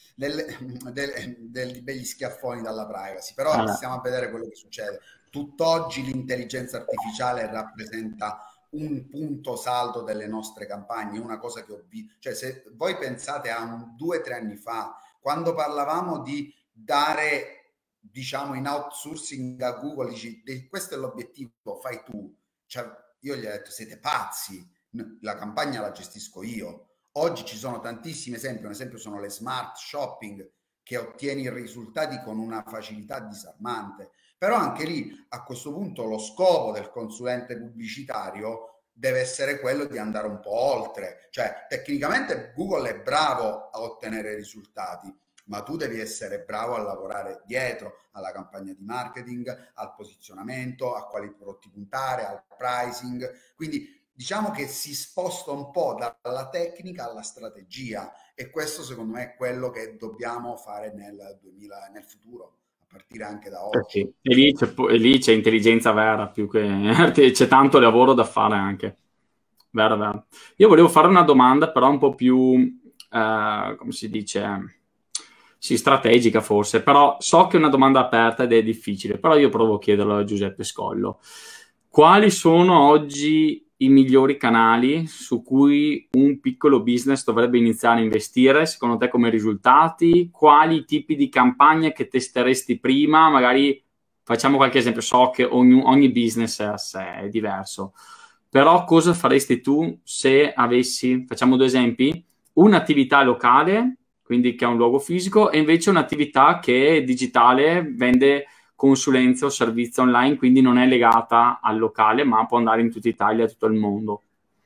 D: dei begli schiaffoni dalla privacy, però stiamo a vedere quello che succede. Tutt'oggi l'intelligenza artificiale rappresenta un punto saldo delle nostre campagne, una cosa che ho visto, cioè se voi pensate a 2 o 3 anni fa, quando parlavamo di dare, diciamo, in outsourcing a Google, dici, questo è l'obiettivo, fai tu, cioè, io gli ho detto siete pazzi, la campagna la gestisco io. Oggi ci sono tantissimi esempi, un esempio sono le smart shopping, che ottieni i risultati con una facilità disarmante, però anche lì a questo punto lo scopo del consulente pubblicitario deve essere quello di andare un po' oltre, cioè tecnicamente Google è bravo a ottenere risultati, ma tu devi essere bravo a lavorare dietro alla campagna di marketing, al posizionamento, a quali prodotti puntare, al pricing, quindi diciamo che si sposta un po' dalla tecnica alla strategia e questo secondo me è quello che dobbiamo fare nel futuro, a partire anche da oggi.
C: E lì c'è intelligenza vera, più che c'è tanto lavoro da fare anche. Vero. Io volevo fare una domanda però un po' più, come si dice, sì, strategica forse, però so che è una domanda aperta ed è difficile, però io provo a chiederlo a Giuseppe Scollo. Quali sono oggi i migliori canali su cui un piccolo business dovrebbe iniziare a investire, secondo te, come risultati? Quali tipi di campagne che testeresti prima? Magari facciamo qualche esempio, so che ogni business è a sé, è diverso, però cosa faresti tu se avessi, facciamo 2 esempi, un'attività locale, quindi che ha un luogo fisico, e invece un'attività che è digitale, vende consulenza o servizio online, quindi non è legata al locale, ma può andare in tutta Italia, tutto il mondo.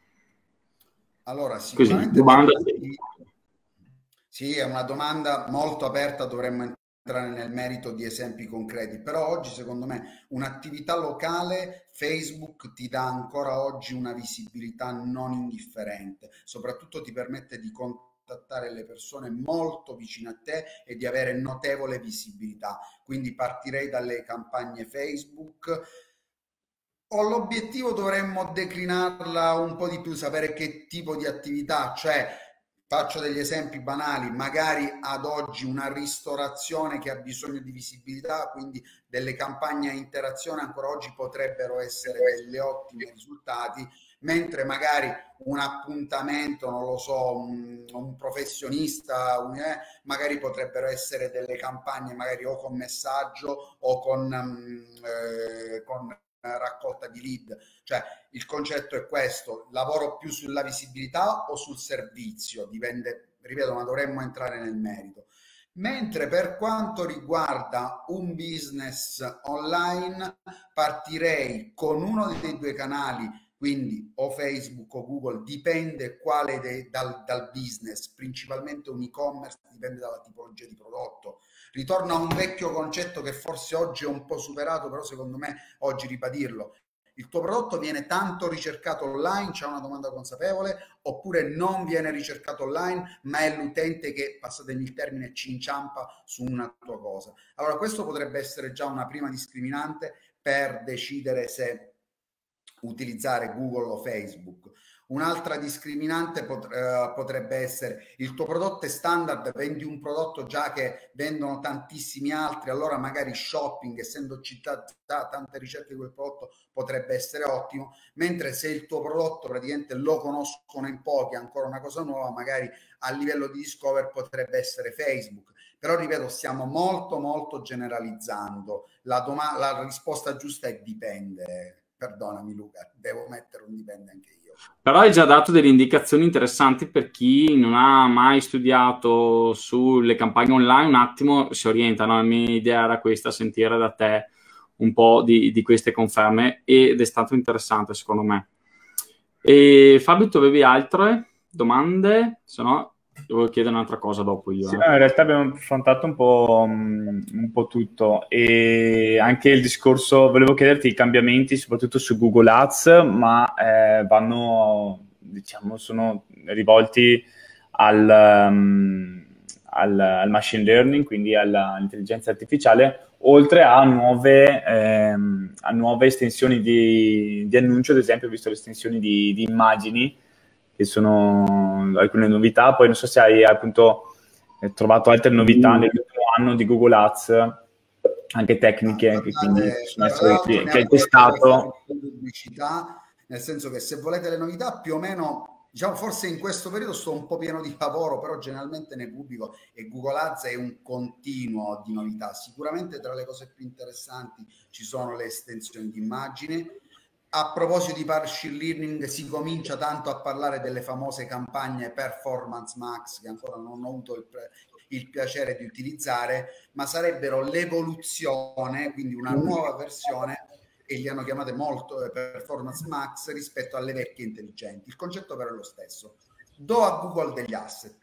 D: Allora, sicuramente
C: così,
D: sì, è una domanda molto aperta, dovremmo entrare nel merito di esempi concreti, però oggi secondo me un'attività locale, Facebook ti dà ancora oggi una visibilità non indifferente, soprattutto ti permette di contattare le persone molto vicine a te e di avere notevole visibilità. Quindi partirei dalle campagne Facebook. O l'obiettivo dovremmo declinarla un po' di più, sapere che tipo di attività, cioè faccio degli esempi banali, magari ad oggi una ristorazione che ha bisogno di visibilità, quindi delle campagne a interazione ancora oggi potrebbero essere delle ottimi risultati, mentre magari un appuntamento, non lo so, un professionista, magari potrebbero essere delle campagne magari o con messaggio o con raccolta di lead. Cioè il concetto è questo: lavoro più sulla visibilità o sul servizio, dipende, ripeto, ma dovremmo entrare nel merito. Mentre per quanto riguarda un business online, partirei con uno dei due canali, quindi o Facebook o Google, dipende quale dal business, principalmente un e-commerce, dipende dalla tipologia di prodotto. Ritorna a un vecchio concetto che forse oggi è un po' superato, però secondo me oggi ribadirlo. Il tuo prodotto viene tanto ricercato online, c'è una domanda consapevole, oppure non viene ricercato online, ma è l'utente che, passatemi il termine, ci inciampa su una tua cosa. Allora, questo potrebbe essere già una prima discriminante per decidere se utilizzare Google o Facebook. Un'altra discriminante potrebbe essere il tuo prodotto è standard, vendi un prodotto già che vendono tantissimi altri, allora magari shopping, essendoci tante ricerche di quel prodotto, potrebbe essere ottimo, mentre se il tuo prodotto praticamente lo conoscono in pochi, è ancora una cosa nuova, magari a livello di discover potrebbe essere Facebook. Però ripeto, stiamo molto generalizzando. La risposta giusta è dipende. Perdonami Luca, devo mettere un dipende anche io.
C: Però hai già dato delle indicazioni interessanti per chi non ha mai studiato sulle campagne online, un attimo si orienta, no? La mia idea era questa, sentire da te un po' di queste conferme, ed è stato interessante secondo me. E Fabio, tu avevi altre domande? Se no devo chiedere un'altra cosa dopo io.
B: Sì, no, in realtà abbiamo affrontato un po' tutto, e anche il discorso, volevo chiederti i cambiamenti soprattutto su Google Ads, ma sono rivolti al machine learning, quindi all'intelligenza artificiale, oltre a nuove estensioni di annuncio. Ad esempio ho visto le estensioni di immagini, che sono alcune novità. Poi non so se hai appunto trovato altre novità nell'ultimo anno di Google Ads, anche tecniche, che quindi possono essere, che hai testato.
D: Pubblicità, nel senso che se volete le novità, più o meno, diciamo, forse in questo periodo sto un po' pieno di lavoro, però generalmente ne pubblico, e Google Ads è un continuo di novità. Sicuramente tra le cose più interessanti ci sono le estensioni di immagini. A proposito di machine learning, si comincia tanto a parlare delle famose campagne Performance Max, che ancora non ho avuto il piacere di utilizzare, ma sarebbero l'evoluzione, quindi una nuova versione, e li hanno chiamate molto Performance Max rispetto alle vecchie intelligenti. Il concetto però è lo stesso. Do a Google degli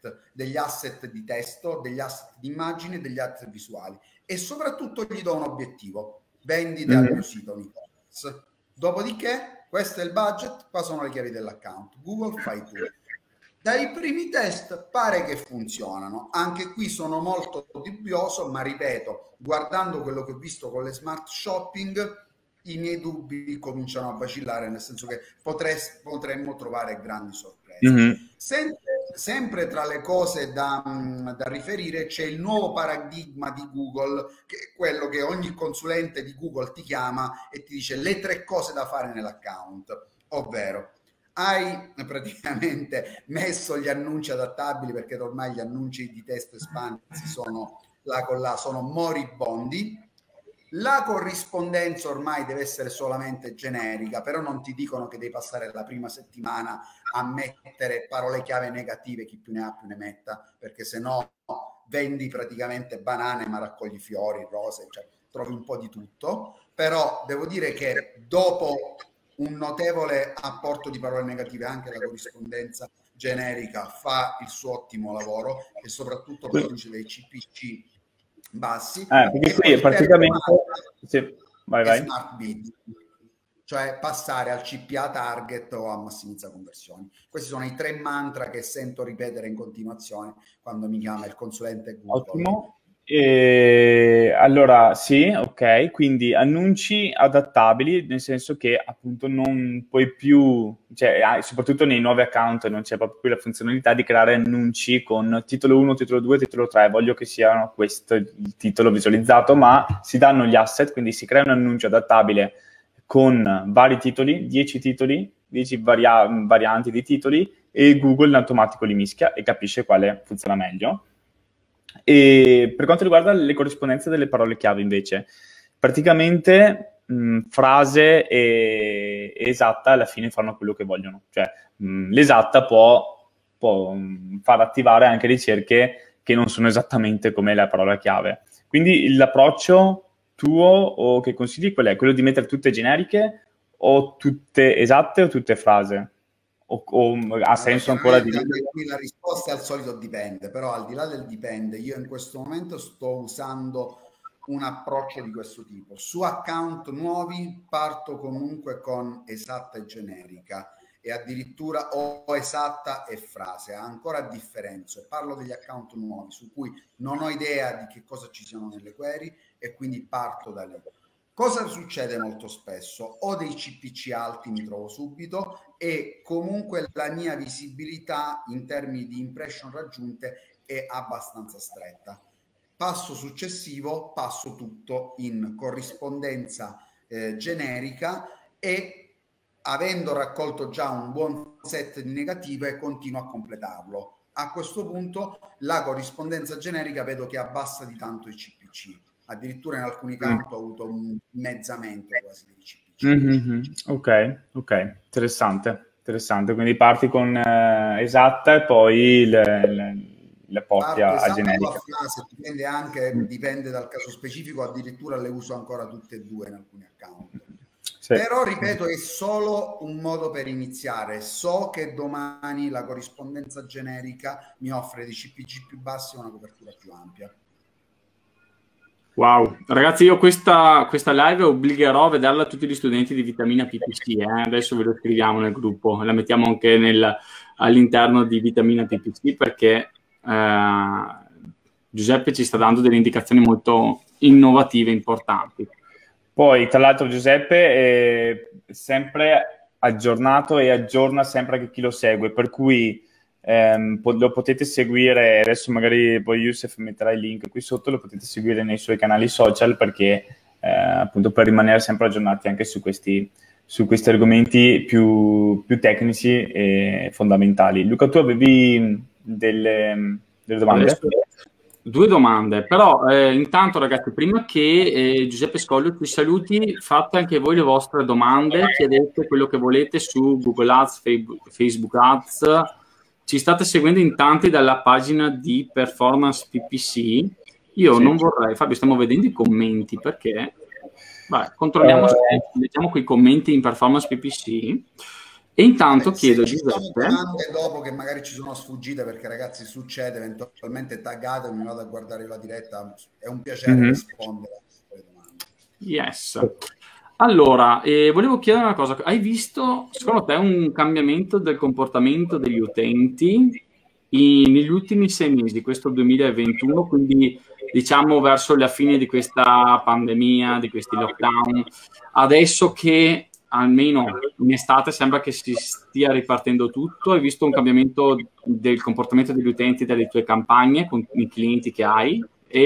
D: asset di testo, degli asset di immagine, degli asset visuali, e soprattutto gli do un obiettivo: vendite al mio sito un e-commerce. Dopodiché, questo è il budget, qua sono le chiavi dell'account. Google, fai tu. Dai primi test pare che funzionano. Anche qui sono molto dubbioso, ma ripeto, guardando quello che ho visto con le smart shopping, i miei dubbi cominciano a vacillare, nel senso che potremmo trovare grandi sorprese. Sempre tra le cose da riferire c'è il nuovo paradigma di Google, che è quello che ogni consulente di Google ti chiama e ti dice le 3 cose da fare nell'account, ovvero hai praticamente messo gli annunci adattabili, perché ormai gli annunci di testo espansi sono là con là, sono moribondi. La corrispondenza ormai deve essere solamente generica, però non ti dicono che devi passare la prima settimana a mettere parole chiave negative, chi più ne ha più ne metta, perché se no vendi praticamente banane ma raccogli fiori, rose, cioè trovi un po' di tutto. Però devo dire che dopo un notevole apporto di parole negative, anche la corrispondenza generica fa il suo ottimo lavoro, e soprattutto produce dei CPC bassi.
B: Perché qui praticamente sì, vai.
D: Smart bid, cioè passare al CPA target o a massimizza conversioni. Questi sono i 3 mantra che sento ripetere in continuazione quando mi chiama il consulente Google.
B: Ottimo. Allora sì, ok, quindi annunci adattabili, nel senso che appunto non puoi più, cioè soprattutto nei nuovi account non c'è proprio più la funzionalità di creare annunci con titolo 1, titolo 2, titolo 3, voglio che siano questo il titolo visualizzato, ma si danno gli asset, quindi si crea un annuncio adattabile con vari titoli, 10 titoli, 10 varianti di titoli, e Google in automatico li mischia e capisce quale funziona meglio. E per quanto riguarda le corrispondenze delle parole chiave, invece, praticamente frase e esatta alla fine fanno quello che vogliono. Cioè l'esatta può far attivare anche ricerche che non sono esattamente come la parola chiave. Quindi l'approccio tuo o che consigli qual è? Quello di mettere tutte generiche o tutte esatte o tutte frase? O ha senso ancora di...
D: Anche qui la risposta è al solito dipende, però al di là del dipende, io in questo momento sto usando un approccio di questo tipo. Su account nuovi parto comunque con esatta e generica, e addirittura o esatta e frase, ancora differenze. Parlo degli account nuovi su cui non ho idea di che cosa ci siano nelle query e quindi parto da lì. Cosa succede molto spesso? Ho dei CPC alti, mi trovo subito, e comunque la mia visibilità in termini di impression raggiunte è abbastanza stretta. Passo successivo, passo tutto in corrispondenza generica, e avendo raccolto già un buon set di negative continuo a completarlo. A questo punto la corrispondenza generica vedo che abbassa di tanto i CPC. Addirittura in alcuni casi ho avuto un dimezzamento quasi dei CPC.
B: Ok, interessante. Quindi parti con esatta e poi le porti a generica.
D: Frase, dipende dal caso specifico, addirittura le uso ancora tutte e due in alcuni account. Sì. Però ripeto, è solo un modo per iniziare. So che domani la corrispondenza generica mi offre dei CPG più bassi e una copertura più ampia.
C: Wow, ragazzi, io questa live obbligherò a vederla a tutti gli studenti di Vitamina PPC. Adesso ve lo scriviamo nel gruppo, la mettiamo anche all'interno di Vitamina PPC, perché Giuseppe ci sta dando delle indicazioni molto innovative, importanti.
B: Poi, tra l'altro, Giuseppe è sempre aggiornato e aggiorna sempre anche chi lo segue, per cui lo potete seguire. Adesso magari poi Youssef metterà il link qui sotto, lo potete seguire nei suoi canali social, perché appunto per rimanere sempre aggiornati anche su questi argomenti più tecnici e fondamentali. Luca, tu avevi delle domande?
C: Due domande, però intanto ragazzi, prima che Giuseppe Scoglio ci saluti, fate anche voi le vostre domande, chiedete quello che volete su Google Ads, Facebook Ads. Ci state seguendo in tanti dalla pagina di Performance PPC. Io non vorrei, Fabio, stiamo vedendo i commenti, perché controlliamo se leggiamo quei commenti in Performance PPC. E intanto chiedo a Giuseppe
D: domande dopo che magari ci sono sfuggite, perché ragazzi succede, eventualmente taggatemi, mi vado a guardare la diretta, è un piacere rispondere a queste domande.
C: Yes. Allora, volevo chiedere una cosa. Hai visto, secondo te, un cambiamento del comportamento degli utenti negli ultimi 6 mesi, questo 2021, quindi diciamo verso la fine di questa pandemia, di questi lockdown, adesso che almeno in estate sembra che si stia ripartendo tutto? Hai visto un cambiamento del comportamento degli utenti dalle tue campagne con i clienti che hai?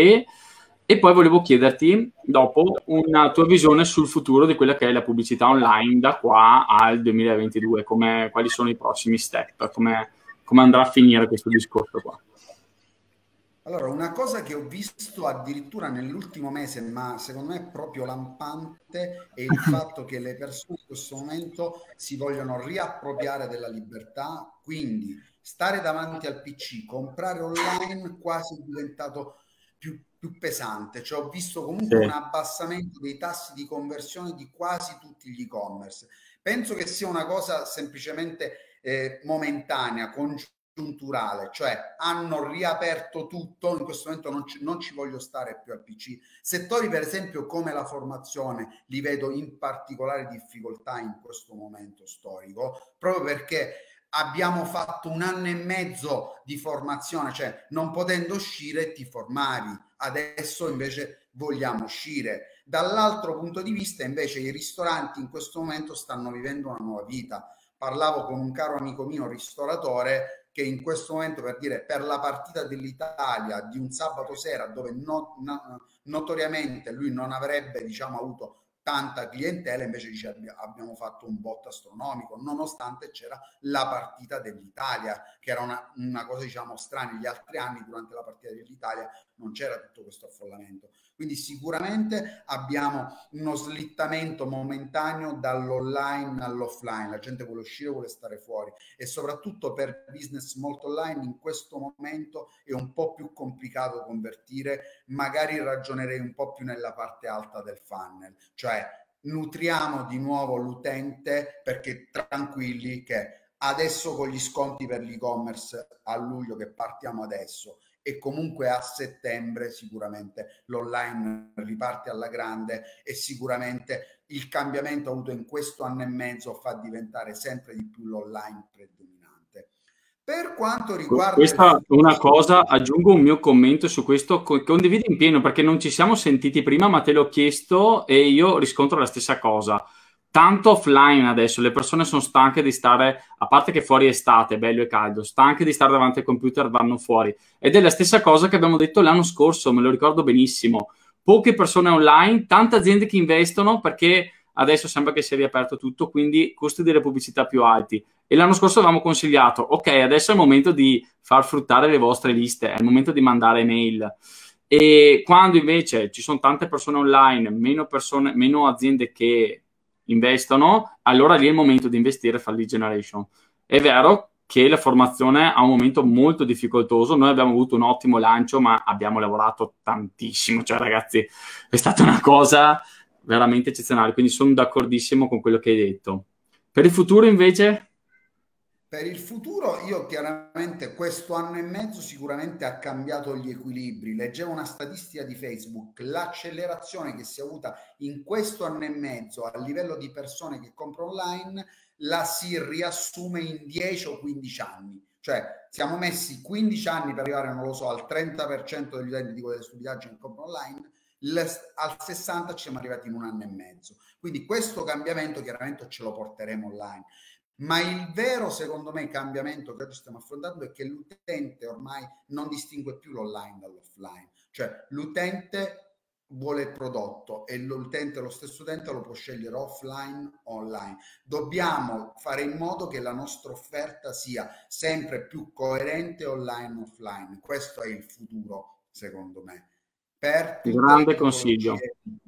C: E poi volevo chiederti dopo una tua visione sul futuro di quella che è la pubblicità online da qua al 2022, quali sono i prossimi step, come andrà a finire questo discorso qua.
D: Allora, una cosa che ho visto addirittura nell'ultimo mese, ma secondo me è proprio lampante, è il fatto che le persone in questo momento si vogliono riappropriare della libertà, quindi stare davanti al PC, comprare online quasi è diventato più pesante. Cioè, ho visto comunque un abbassamento dei tassi di conversione di quasi tutti gli e-commerce. Penso che sia una cosa semplicemente momentanea, congiunturale, cioè hanno riaperto tutto, in questo momento non ci voglio stare più al PC. Settori per esempio come la formazione li vedo in particolare difficoltà in questo momento storico, proprio perché abbiamo fatto 1 anno e mezzo di formazione, cioè non potendo uscire ti formavi, adesso invece vogliamo uscire. Dall'altro punto di vista invece i ristoranti in questo momento stanno vivendo una nuova vita. Parlavo con un caro amico mio ristoratore che in questo momento, per dire, per la partita dell'Italia di un sabato sera dove notoriamente lui non avrebbe, diciamo, avuto tanta clientela, invece dice abbiamo fatto un botto astronomico, nonostante c'era la partita dell'Italia, che era una cosa, diciamo, strana. Gli altri anni durante la partita dell'Italia non c'era tutto questo affollamento. Quindi sicuramente abbiamo uno slittamento momentaneo dall'online all'offline, la gente vuole uscire, vuole stare fuori, e soprattutto per business molto online in questo momento è un po' più complicato convertire, magari ragionerei un po' più nella parte alta del funnel, cioè nutriamo di nuovo l'utente, perché tranquilli che adesso con gli sconti per l'e-commerce a luglio che partiamo adesso, e comunque a settembre sicuramente l'online riparte alla grande, e sicuramente il cambiamento avuto in questo anno e mezzo fa diventare sempre di più l'online predominante. Per quanto riguarda
C: questa una cosa, aggiungo un mio commento su questo, condivido in pieno perché non ci siamo sentiti prima, ma te l'ho chiesto e io riscontro la stessa cosa. Tanto offline adesso, le persone sono stanche di stare, a parte che fuori è estate, è bello e caldo, stanche di stare davanti al computer, vanno fuori. Ed è la stessa cosa che abbiamo detto l'anno scorso, me lo ricordo benissimo. Poche persone online, tante aziende che investono perché adesso sembra che sia riaperto tutto, quindi costi delle pubblicità più alti. E l'anno scorso avevamo consigliato, ok, adesso è il momento di far fruttare le vostre liste, è il momento di mandare mail. E quando invece ci sono tante persone online, meno aziende che investono, allora lì è il momento di investire e fare lead generation. È vero che la formazione ha un momento molto difficoltoso, noi abbiamo avuto un ottimo lancio, ma abbiamo lavorato tantissimo, cioè ragazzi è stata una cosa veramente eccezionale, quindi sono d'accordissimo con quello che hai detto. Per il futuro invece?
D: Per il futuro io chiaramente questo anno e mezzo sicuramente ha cambiato gli equilibri. Leggevo una statistica di Facebook, l'accelerazione che si è avuta in questo anno e mezzo a livello di persone che comprano online la si riassume in 10 o 15 anni. Cioè siamo messi 15 anni per arrivare, non lo so, al 30% degli utenti di quelle stupidaggini che comprano online, al 60% ci siamo arrivati in un anno e mezzo. Quindi questo cambiamento chiaramente ce lo porteremo online. Ma il vero, secondo me, cambiamento che oggi stiamo affrontando è che l'utente ormai non distingue più l'online dall'offline, cioè l'utente vuole il prodotto e l'utente, lo stesso utente lo può scegliere offline o online. Dobbiamo fare in modo che la nostra offerta sia sempre più coerente online e offline. Questo è il futuro, secondo me. Per
C: grande consiglio.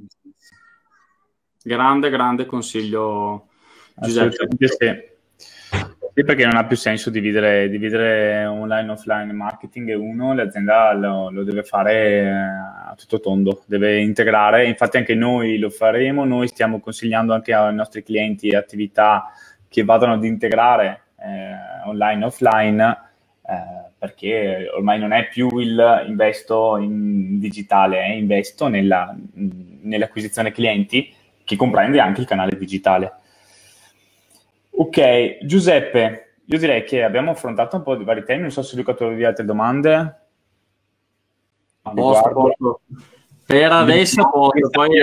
C: Grande consiglio, Giuseppe.
B: Sì. Sì, perché non ha più senso dividere online e offline marketing, e l'azienda lo deve fare a tutto tondo, deve integrare. Infatti anche noi lo faremo, noi stiamo consigliando anche ai nostri clienti attività che vadano ad integrare online e offline, perché ormai non è più il investo in digitale, investo nell'acquisizione clienti, che comprende anche il canale digitale. Ok, Giuseppe, io direi che abbiamo affrontato un po' di vari temi, non so se Luca tu avevi altre domande.
C: A posto. Per adesso poi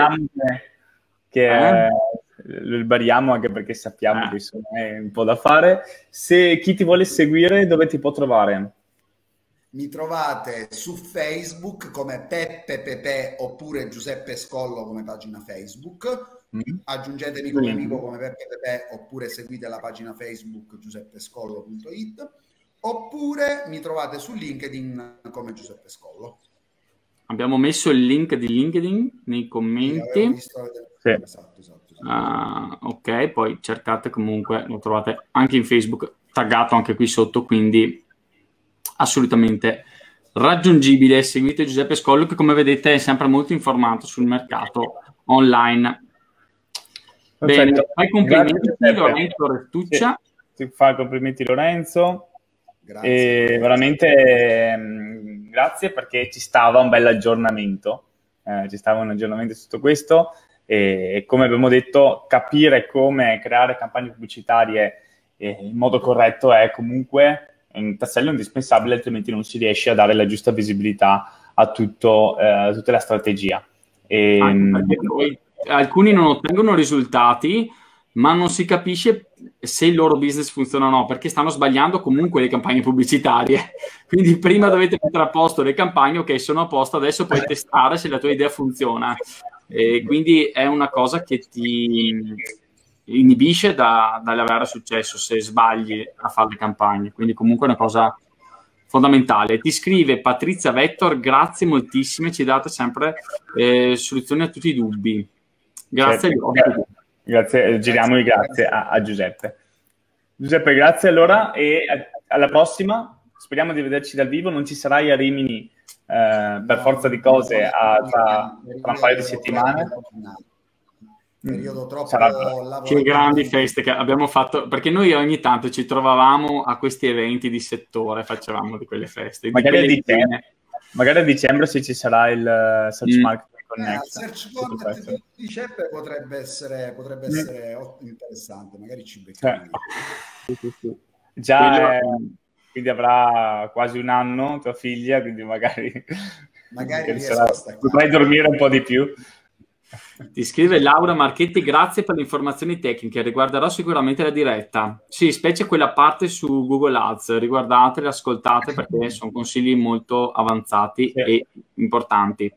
B: lo liberiamo, anche perché sappiamo che insomma è un po' da fare. Se chi ti vuole seguire, dove ti può trovare?
D: Mi trovate su Facebook come Peppe Pepe oppure Giuseppe Scollo come pagina Facebook. Aggiungetemi come amico come Peppe Pepe oppure seguite la pagina Facebook giuseppescollo.it, oppure mi trovate su LinkedIn come Giuseppe Scollo.
C: Abbiamo messo il link di LinkedIn nei commenti.
B: Sì.
D: Esatto.
C: Ok, poi cercate, comunque lo trovate anche in Facebook, taggato anche qui sotto, quindi assolutamente raggiungibile. Seguite Giuseppe Scollo, che come vedete è sempre molto informato sul mercato online.
B: Perfetto.
C: Bene, fai complimenti Lorenzo Restuccia.
B: Ti fa complimenti Lorenzo.
D: Grazie.
B: E veramente grazie, perché ci stava un bel aggiornamento, ci stava un aggiornamento su tutto questo, e come abbiamo detto, capire come creare campagne pubblicitarie in modo corretto è comunque un tassello indispensabile, altrimenti non si riesce a dare la giusta visibilità a tutta la strategia.
C: Alcuni non ottengono risultati, ma non si capisce se il loro business funziona o no, perché stanno sbagliando comunque le campagne pubblicitarie. Quindi prima dovete mettere a posto le campagne, ok, sono a posto, adesso puoi testare se la tua idea funziona. E quindi è una cosa che ti inibisce dall'avere successo se sbagli a fare le campagne. Quindi comunque è una cosa fondamentale. Ti scrive Patrizia Vettor, grazie moltissime, ci date sempre soluzioni a tutti i dubbi. Grazie.
B: Certo. Grazie, giriamo i grazie a Giuseppe. Giuseppe, grazie allora e alla prossima. Speriamo di vederci dal vivo. Non ci sarai a Rimini per forza di cose tra un paio di settimane.
D: Periodo troppo
C: che grandi feste che abbiamo fatto, perché noi ogni tanto ci trovavamo a questi eventi di settore, facevamo di quelle feste.
B: Magari a dicembre se ci sarà il Search Marketing Connect.
D: Il Search Connect di dicembre potrebbe essere interessante, magari ci becchiamo.
B: Già quindi avrà quasi un anno tua figlia, quindi magari potrai dormire un po' di più.
C: Ti scrive Laura Marchetti, grazie per le informazioni tecniche, riguarderò sicuramente la diretta. Sì, specie quella parte su Google Ads, riguardatele, ascoltate perché sono consigli molto avanzati e importanti.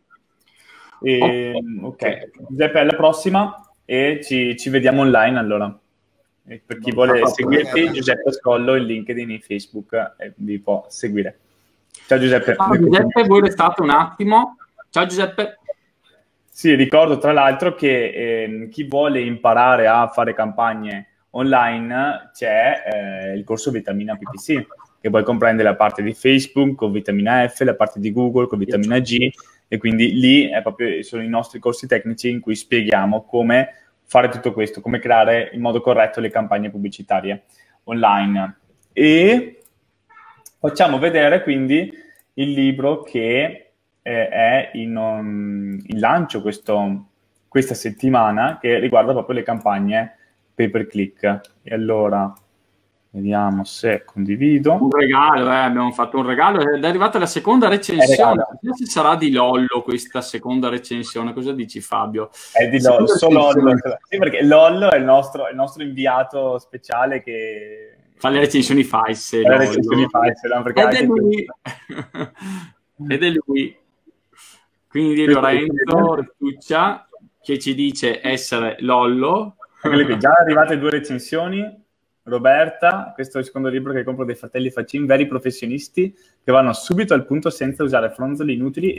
B: Ok, Giuseppe, alla prossima e ci vediamo online allora. E per chi vuole seguirti, Giuseppe Scollo, il LinkedIn e Facebook vi può seguire. Ciao Giuseppe.
C: Ciao Giuseppe, voi restate un attimo. Ciao Giuseppe.
B: Sì, ricordo tra l'altro che chi vuole imparare a fare campagne online c'è il corso Vitamina PPC, che poi comprende la parte di Facebook con Vitamina F, la parte di Google con Vitamina G, e quindi lì sono i nostri corsi tecnici in cui spieghiamo come fare tutto questo, come creare in modo corretto le campagne pubblicitarie online. E facciamo vedere quindi il libro che è in lancio questa settimana, che riguarda proprio le campagne pay per click. E allora vediamo se condivido.
C: Un regalo, abbiamo fatto un regalo ed è arrivata la seconda recensione. Non so se sarà di Lollo questa seconda recensione. Cosa dici Fabio?
B: È di Lollo, solo Lollo. Sì, perché Lollo è il nostro inviato speciale che
C: fa le recensioni false.
B: Le recensioni false, no? Perché
C: ed è lui. Ed è lui. Quindi Lorenzo Retuccia che ci dice essere Lollo.
B: Già arrivate 2 recensioni. Roberta, questo è il secondo libro che compro dei fratelli Facin, veri professionisti che vanno subito al punto senza usare fronzoli inutili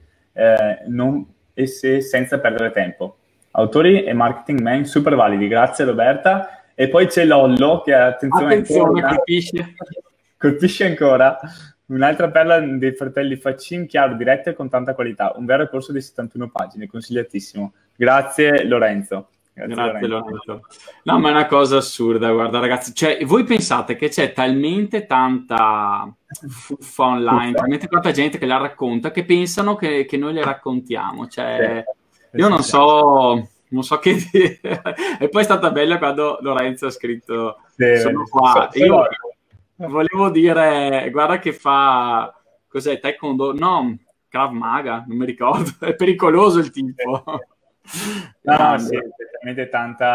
B: senza perdere tempo. Autori e marketing man super validi. Grazie Roberta. E poi c'è Lollo che attenzione colpisce ancora. Un'altra perla dei fratelli Facin, chiaro, diretto e con tanta qualità. Un vero corso di 71 pagine, consigliatissimo. Grazie Lorenzo.
C: Grazie Lorenzo. No, ma è una cosa assurda, guarda ragazzi. Cioè, voi pensate che c'è talmente tanta fuffa online, talmente tanta gente che la racconta, che pensano che noi le raccontiamo. Cioè, io non so che dire. E poi è stata bella quando Lorenzo ha scritto sono qua. Io volevo dire, guarda che fa, cos'è, taekwondo? No, Krav Maga, non mi ricordo, è pericoloso il tipo.
B: No, sì, tante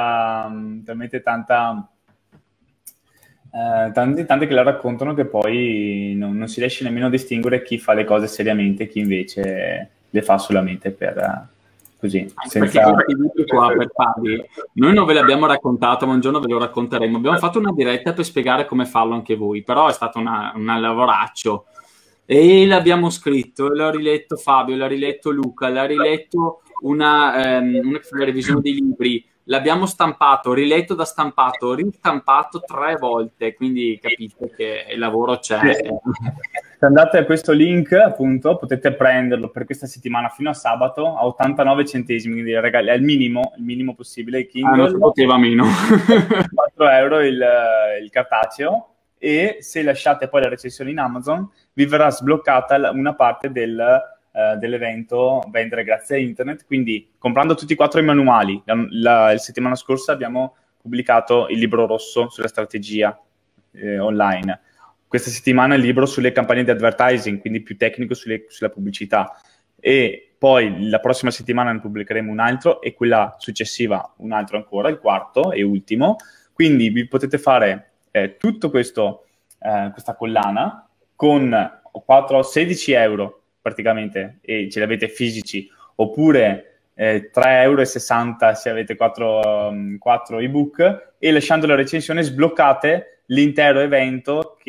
B: che la raccontano che poi non si riesce nemmeno a distinguere chi fa le cose seriamente e chi invece le fa solamente per così.
C: Perché qua per farli, noi non ve l'abbiamo raccontato, ma un giorno ve lo racconteremo. Abbiamo fatto una diretta per spiegare come farlo anche voi, però è stato un lavoraccio. E l'abbiamo scritto, l'ha riletto Fabio, l'ha riletto Luca, l'ha riletto una revisione dei libri, l'abbiamo stampato, riletto da stampato, ristampato 3 volte, quindi capite che il lavoro c'è.
B: Se andate a questo link, appunto, potete prenderlo per questa settimana fino a sabato a 89 centesimi, quindi ragazzi, è il minimo possibile. Il Kindle,
C: non si poteva meno.
B: 4 euro il cartaceo, e se lasciate poi la recensione in Amazon vi verrà sbloccata una parte dell'evento Vendere grazie a Internet. Quindi comprando tutti e 4 i manuali, la settimana scorsa abbiamo pubblicato il libro rosso sulla strategia online, questa settimana il libro sulle campagne di advertising, quindi più tecnico sulla pubblicità, e poi la prossima settimana ne pubblicheremo un altro e quella successiva un altro ancora, il quarto e ultimo. Quindi vi potete fare tutto questo, questa collana con 16 euro praticamente, e ce li avete fisici, oppure 3,60 euro se avete 4 ebook, e lasciando la recensione sbloccate l'intero evento che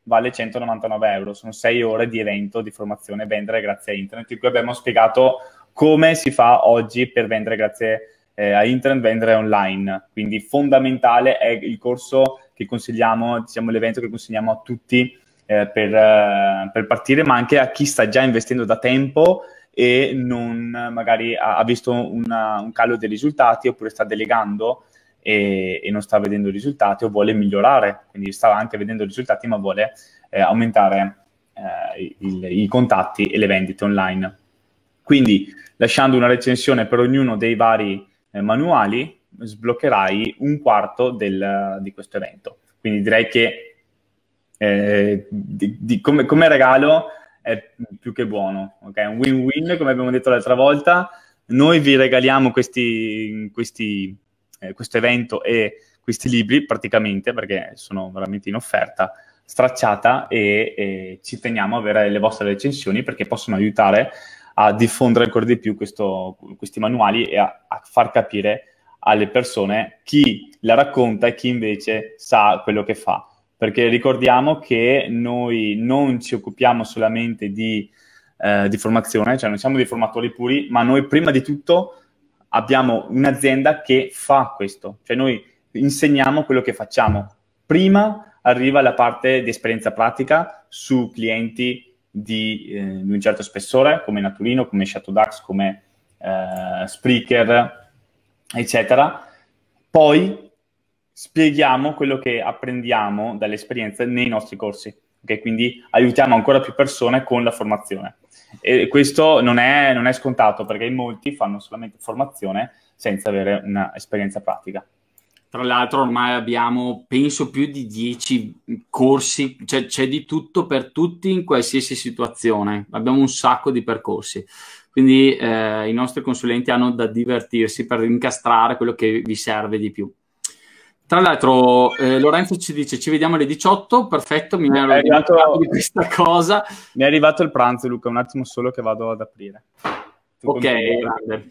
B: vale 199 euro. Sono 6 ore di evento di formazione vendere grazie a internet, in cui abbiamo spiegato come si fa oggi per vendere grazie a internet, vendere online. Quindi fondamentale è il corso che consigliamo, diciamo l'evento che consigliamo a tutti per partire, ma anche a chi sta già investendo da tempo e non magari ha visto un calo dei risultati, oppure sta delegando e non sta vedendo i risultati o vuole migliorare, quindi sta anche vedendo i risultati ma vuole aumentare i contatti e le vendite online. Quindi lasciando una recensione per ognuno dei vari manuali sbloccherai un quarto di questo evento. Quindi direi che come regalo è più che buono, okay? Un win-win, come abbiamo detto l'altra volta. Noi vi regaliamo questo evento e questi libri praticamente, perché sono veramente in offerta stracciata, e ci teniamo a avere le vostre recensioni, perché possono aiutare a diffondere ancora di più questi manuali e a far capire alle persone chi la racconta e chi invece sa quello che fa. Perché ricordiamo che noi non ci occupiamo solamente di formazione, cioè non siamo dei formatori puri, ma noi prima di tutto abbiamo un'azienda che fa questo, cioè noi insegniamo quello che facciamo. Prima arriva la parte di esperienza pratica su clienti di un certo spessore, come Naturino, come Shutterdax, come Spreaker, eccetera. Poi spieghiamo quello che apprendiamo dalle esperienze nei nostri corsi, okay? Quindi aiutiamo ancora più persone con la formazione. E questo non è scontato, perché in molti fanno solamente formazione senza avere un'esperienza pratica.
C: Tra l'altro ormai abbiamo, penso, più di 10 corsi, cioè c'è di tutto per tutti in qualsiasi situazione. Abbiamo un sacco di percorsi. Quindi i nostri consulenti hanno da divertirsi per incastrare quello che vi serve di più. Tra l'altro Lorenzo ci dice: ci vediamo alle 18, perfetto, mi ero ricordato di questa cosa.
B: Mi è arrivato il pranzo, Luca, un attimo solo che vado ad aprire.
C: Ok, grande.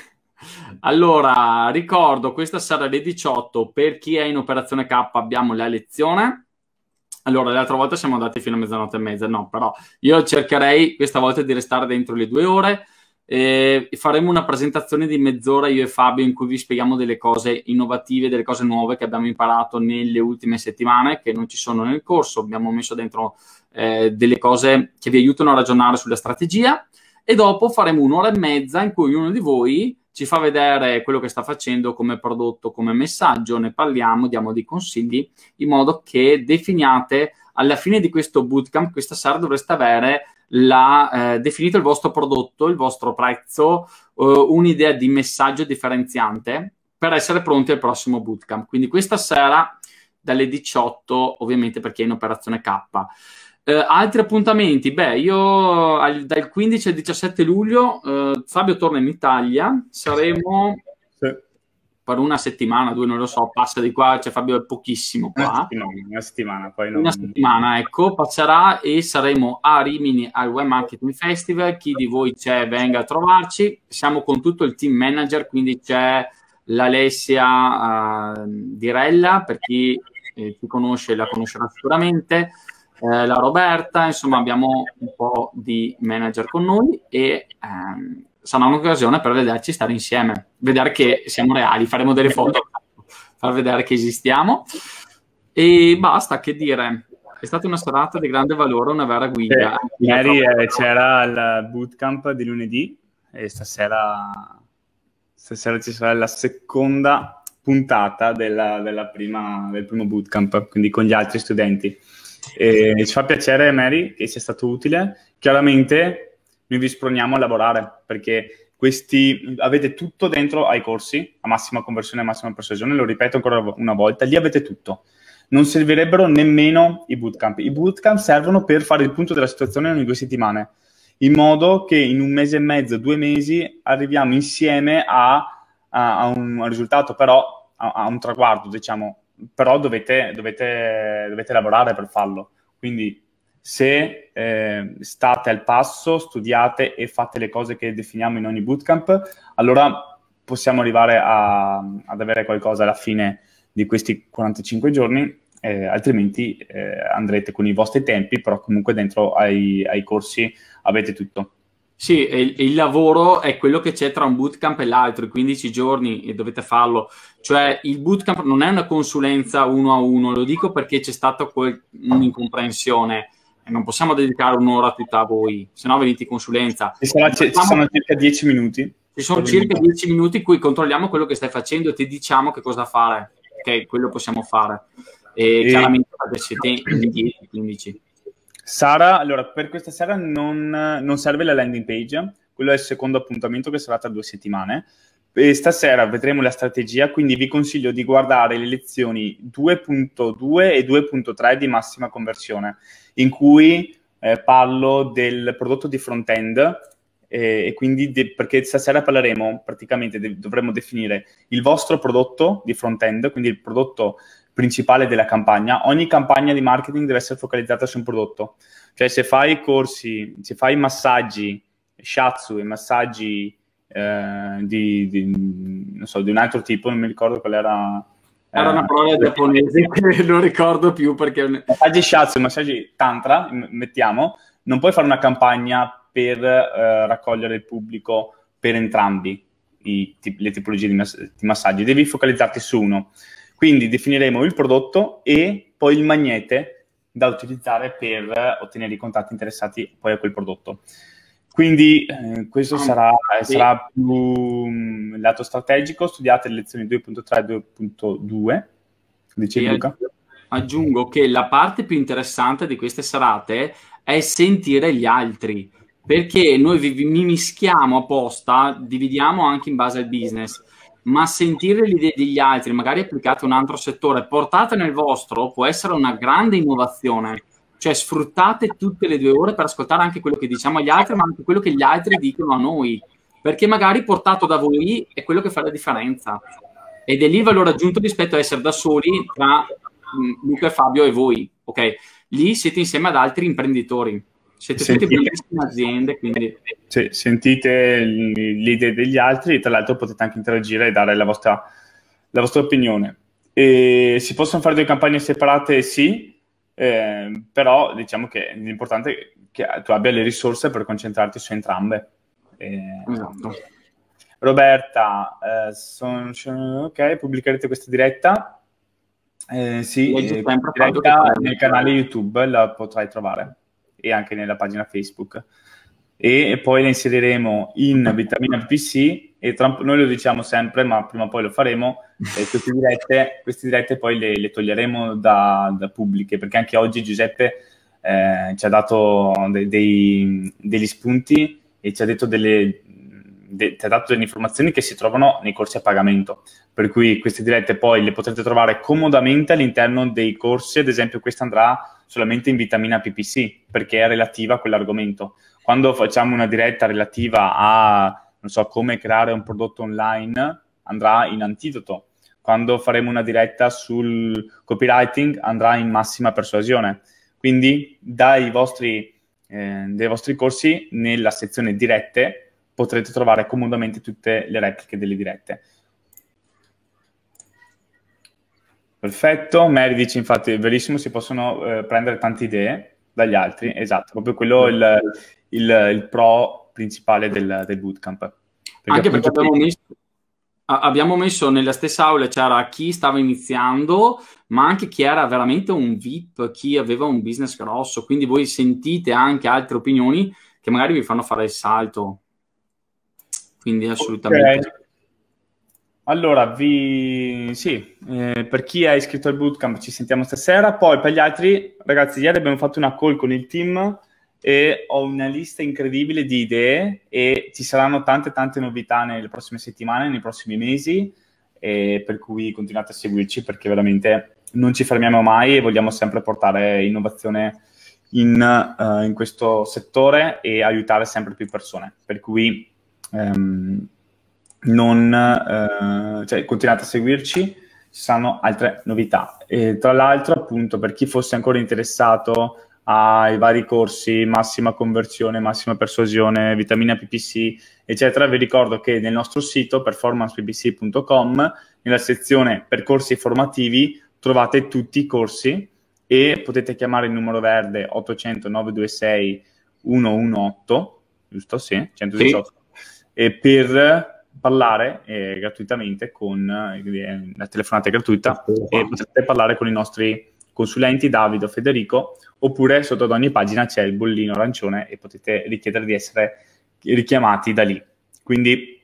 C: Allora, ricordo, questa sera alle 18, per chi è in operazione K abbiamo la lezione. Allora, l'altra volta siamo andati fino a mezzanotte e mezza, no, però io cercherei questa volta di restare dentro le 2 ore. Faremo una presentazione di mezz'ora io e Fabio, in cui vi spieghiamo delle cose innovative, delle cose nuove che abbiamo imparato nelle ultime settimane, che non ci sono nel corso. Abbiamo messo dentro delle cose che vi aiutano a ragionare sulla strategia, e dopo faremo 1 ora e mezza in cui ognuno di voi ci fa vedere quello che sta facendo come prodotto, come messaggio, ne parliamo, diamo dei consigli, in modo che definiate alla fine di questo bootcamp. Questa sera dovreste avere definito il vostro prodotto, il vostro prezzo, un'idea di messaggio differenziante per essere pronti al prossimo bootcamp. Quindi questa sera dalle 18, ovviamente per chi è in operazione K. Altri appuntamenti? Beh, io dal 15 al 17 luglio Fabio torna in Italia, saremo per una settimana, 2, non lo so, passa di qua, cioè Fabio è pochissimo qua.
B: Una settimana, poi
C: una settimana, ecco, passerà, e saremo a Rimini al Web Marketing Festival. Chi di voi c'è venga a trovarci, siamo con tutto il team manager, quindi c'è l'Alessia Dirella, per chi ci conosce la conoscerà sicuramente, la Roberta, insomma abbiamo un po' di manager con noi, e sarà un'occasione per vederci stare insieme, vedere che siamo reali, faremo delle foto, far vedere che esistiamo, e basta, che dire. È stata una serata di grande valore, una vera guida.
B: Ieri c'era il bootcamp di lunedì, e stasera ci sarà la seconda puntata del primo bootcamp, quindi con gli altri studenti. E ci fa piacere, Mary, che sia stato utile. Chiaramente noi vi sproniamo a lavorare, perché avete tutto dentro ai corsi, a massima conversione e massima persuasione. Lo ripeto ancora una volta, lì avete tutto. Non servirebbero nemmeno i bootcamp. I bootcamp servono per fare il punto della situazione ogni 2 settimane, in modo che in 1 mese e mezzo, 2 mesi, arriviamo insieme a un risultato, però a un traguardo, diciamo. Però dovete lavorare per farlo. Quindi se state al passo, studiate e fate le cose che definiamo in ogni bootcamp, allora possiamo arrivare ad avere qualcosa alla fine di questi 45 giorni altrimenti andrete con i vostri tempi, però comunque dentro ai corsi avete tutto.
C: Sì, e il lavoro è quello che c'è tra un bootcamp e l'altro, i 15 giorni e dovete farlo. Cioè il bootcamp non è una consulenza uno a uno, lo dico perché c'è stata un'incomprensione. Non possiamo dedicare un'ora tutta a voi, se no venite in consulenza.
B: Ci sono circa 10 minuti.
C: Ci sono circa 10 minuti in cui controlliamo quello che stai facendo e ti diciamo che cosa fare. Ok, quello possiamo fare. E chiaramente siete in 10, 15.
B: Sara, allora per questa sera non serve la landing page, quello è il secondo appuntamento che sarà tra 2 settimane. E stasera vedremo la strategia, quindi vi consiglio di guardare le lezioni 2.2 e 2.3 di massima conversione, in cui parlo del prodotto di front-end, e quindi perché stasera parleremo, praticamente dovremo definire il vostro prodotto di front-end, quindi il prodotto principale della campagna. Ogni campagna di marketing deve essere focalizzata su un prodotto, cioè se fai corsi, se fai massaggi shiatsu e massaggi non so, di un altro tipo, non mi ricordo qual era.
C: Era una parola giapponese che non ricordo più perché...
B: Massaggi shiatsu e massaggi tantra, mettiamo, non puoi fare una campagna per raccogliere il pubblico per entrambi le tipologie di massaggi, devi focalizzarti su uno. Quindi definiremo il prodotto e poi il magnete da utilizzare per ottenere i contatti interessati poi a quel prodotto. Quindi questo sarà più il lato strategico. Studiate le lezioni 2.3 e 2.2, dice Luca.
C: Aggiungo che la parte più interessante di queste serate è sentire gli altri, perché noi vi mischiamo apposta, dividiamo anche in base al business, ma sentire le idee degli altri, magari applicate a un altro settore, portate nel vostro, può essere una grande innovazione. Cioè sfruttate tutte le 2 ore per ascoltare anche quello che diciamo agli altri, ma anche quello che gli altri dicono a noi, perché magari portato da voi è quello che fa la differenza. Ed è lì il valore aggiunto rispetto a essere da soli tra Luca e Fabio e voi, ok? Lì siete insieme ad altri imprenditori, siete tutte bellissime aziende, quindi...
B: Sì, sentite le idee degli altri e tra l'altro potete anche interagire e dare la vostra opinione. E si possono fare 2 campagne separate? Sì. Però diciamo che l'importante è che tu abbia le risorse per concentrarti su entrambe.
C: Esatto.
B: Roberta, ok, pubblicherete questa diretta? Sì, diretta nel canale YouTube la potrai trovare e anche nella pagina Facebook. E poi la inseriremo in Vitamina PPC e noi lo diciamo sempre, ma prima o poi lo faremo, queste dirette poi le toglieremo da pubbliche, perché anche oggi Giuseppe ci ha dato degli spunti e ci ha detto ti ha dato delle informazioni che si trovano nei corsi a pagamento, per cui queste dirette poi le potrete trovare comodamente all'interno dei corsi. Ad esempio questa andrà solamente in Vitamina PPC perché è relativa a quell'argomento. Quando facciamo una diretta relativa a, non so, come creare un prodotto online, andrà in Antidoto. Quando faremo una diretta sul copywriting, andrà in Massima Persuasione. Quindi dai vostri corsi, nella sezione dirette, potrete trovare comodamente tutte le repliche delle dirette. Perfetto. Mary dice, infatti, è verissimo, si possono prendere tante idee dagli altri. Esatto, proprio quello è il pro principale del bootcamp.
C: Anche perché abbiamo messo nella stessa aula, c'era chi stava iniziando, ma anche chi era veramente un VIP, chi aveva un business grosso, quindi voi sentite anche altre opinioni che magari vi fanno fare il salto. Quindi assolutamente.
B: Okay. Allora, per chi è iscritto al bootcamp ci sentiamo stasera, poi per gli altri, ragazzi, ieri abbiamo fatto una call con il team e ho una lista incredibile di idee e ci saranno tante novità nelle prossime settimane, nei prossimi mesi, e per cui continuate a seguirci perché veramente non ci fermiamo mai e vogliamo sempre portare innovazione in questo settore e aiutare sempre più persone, per cui continuate a seguirci, ci saranno altre novità. E tra l'altro, appunto, per chi fosse ancora interessato ai vari corsi, massima conversione, massima persuasione, vitamina PPC, eccetera, vi ricordo che nel nostro sito performanceppc.com, nella sezione percorsi formativi, trovate tutti i corsi e potete chiamare il numero verde 800 926 118, giusto? Sì, 118, e per parlare gratuitamente con la telefonata è gratuita e potrete parlare con i nostri consulenti Davide o Federico, oppure sotto ad ogni pagina c'è il bollino arancione e potete richiedere di essere richiamati da lì. Quindi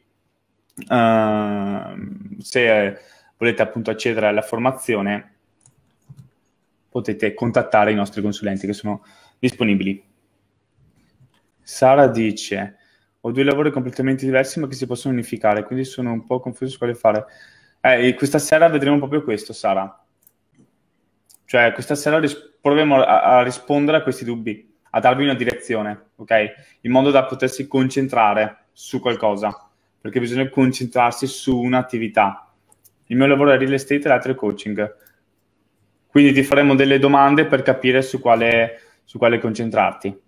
B: se volete appunto accedere alla formazione potete contattare i nostri consulenti che sono disponibili. Sara dice: ho 2 lavori completamente diversi ma che si possono unificare, quindi sono un po' confuso su quale fare. Questa sera vedremo proprio questo, Sara. Cioè, questa sera proviamo a rispondere a questi dubbi, a darvi una direzione, ok? In modo da potersi concentrare su qualcosa, perché bisogna concentrarsi su un'attività. Il mio lavoro è real estate e l'altro è coaching. Quindi ti faremo delle domande per capire su quale concentrarti.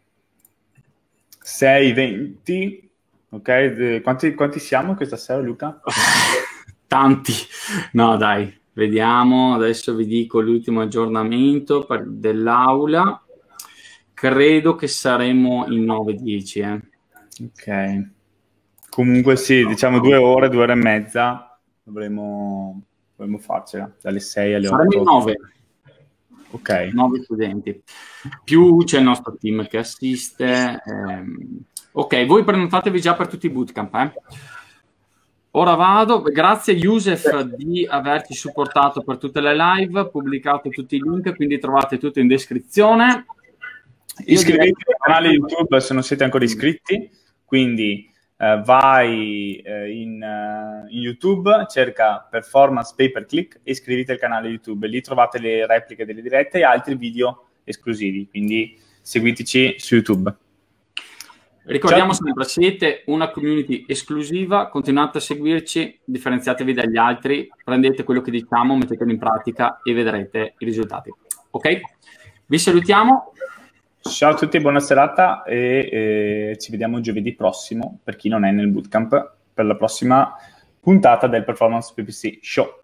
B: 6, 20, ok? Quanti siamo questa sera, Luca?
C: Tanti. No, dai. Vediamo, adesso vi dico l'ultimo aggiornamento dell'aula. Credo che saremo in 9-10.
B: Ok. Comunque sì, diciamo 2 ore, 2 ore e mezza dovremmo farcela, dalle 6 alle 8.
C: Saremo in 9.
B: Ok.
C: 9 studenti. Più c'è il nostro team che assiste. Ok, voi prenotatevi già per tutti i bootcamp, Ora vado, grazie Youssef di averci supportato per tutte le live, pubblicato tutti i link, quindi trovate tutto in descrizione.
B: Iscrivetevi al canale YouTube se non siete ancora iscritti, quindi vai in YouTube, cerca Performance Pay Per Click e iscriviti al canale YouTube, lì trovate le repliche delle dirette e altri video esclusivi, quindi seguiteci su YouTube.
C: Ricordiamo sempre, siete una community esclusiva, continuate a seguirci, differenziatevi dagli altri, prendete quello che diciamo, mettetelo in pratica e vedrete i risultati. Ok? Vi salutiamo.
B: Ciao a tutti, buona serata e ci vediamo giovedì prossimo, per chi non è nel bootcamp, per la prossima puntata del Performance PPC Show.